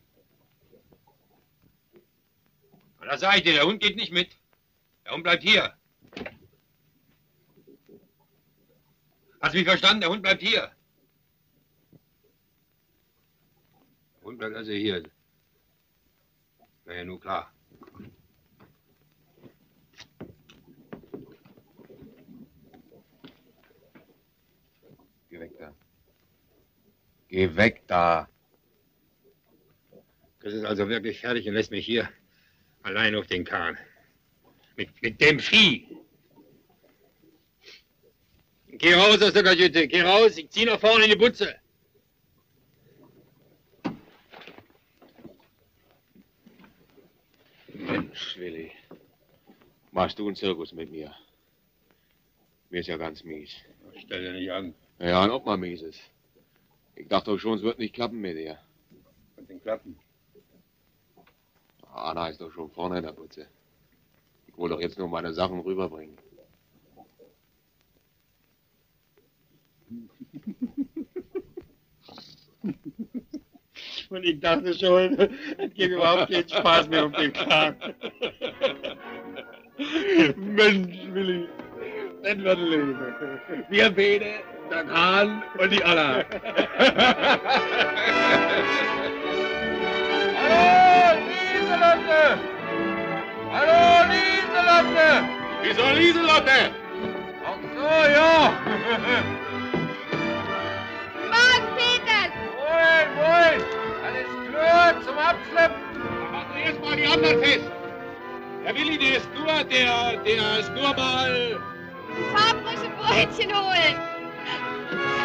Und das sag ich dir, der Hund geht nicht mit. Der Hund bleibt hier. Hast du mich verstanden? Der Hund bleibt hier. Der Hund bleibt also hier. Na ja, nur klar. Geh weg da. Geh weg da. Das ist also wirklich fertig und lässt mich hier allein auf den Kahn. Mit, mit dem Vieh. Geh raus aus der Kajüte, geh raus, ich zieh nach vorne in die Butze. Mensch, Willi. Machst du einen Zirkus mit mir? Mir ist ja ganz mies. Stell dir nicht an. Ja, und ob mal mies ist. Ich dachte doch schon, es wird nicht klappen mit dir. Was denn klappen? Anna ist doch schon vorne in der Butze. Ich wollte doch jetzt nur meine Sachen rüberbringen. Und ich dachte schon, es gibt überhaupt keinen Spaß mehr auf dem Kahn. Mensch, Willi, das wird Leben. Wir beide, der Kahn und die Anna. Hallo, Lieselotte! Hallo, Lieselotte! Wieso Lieselotte? Ach so, ja. Morgen, Peters! Moin, moin! Alles klar zum Abschleppen? Machen wir erstmal die anderen fest. Der Willi, der ist nur, der, der ist nur mal... Ein paar frische Brötchen holen!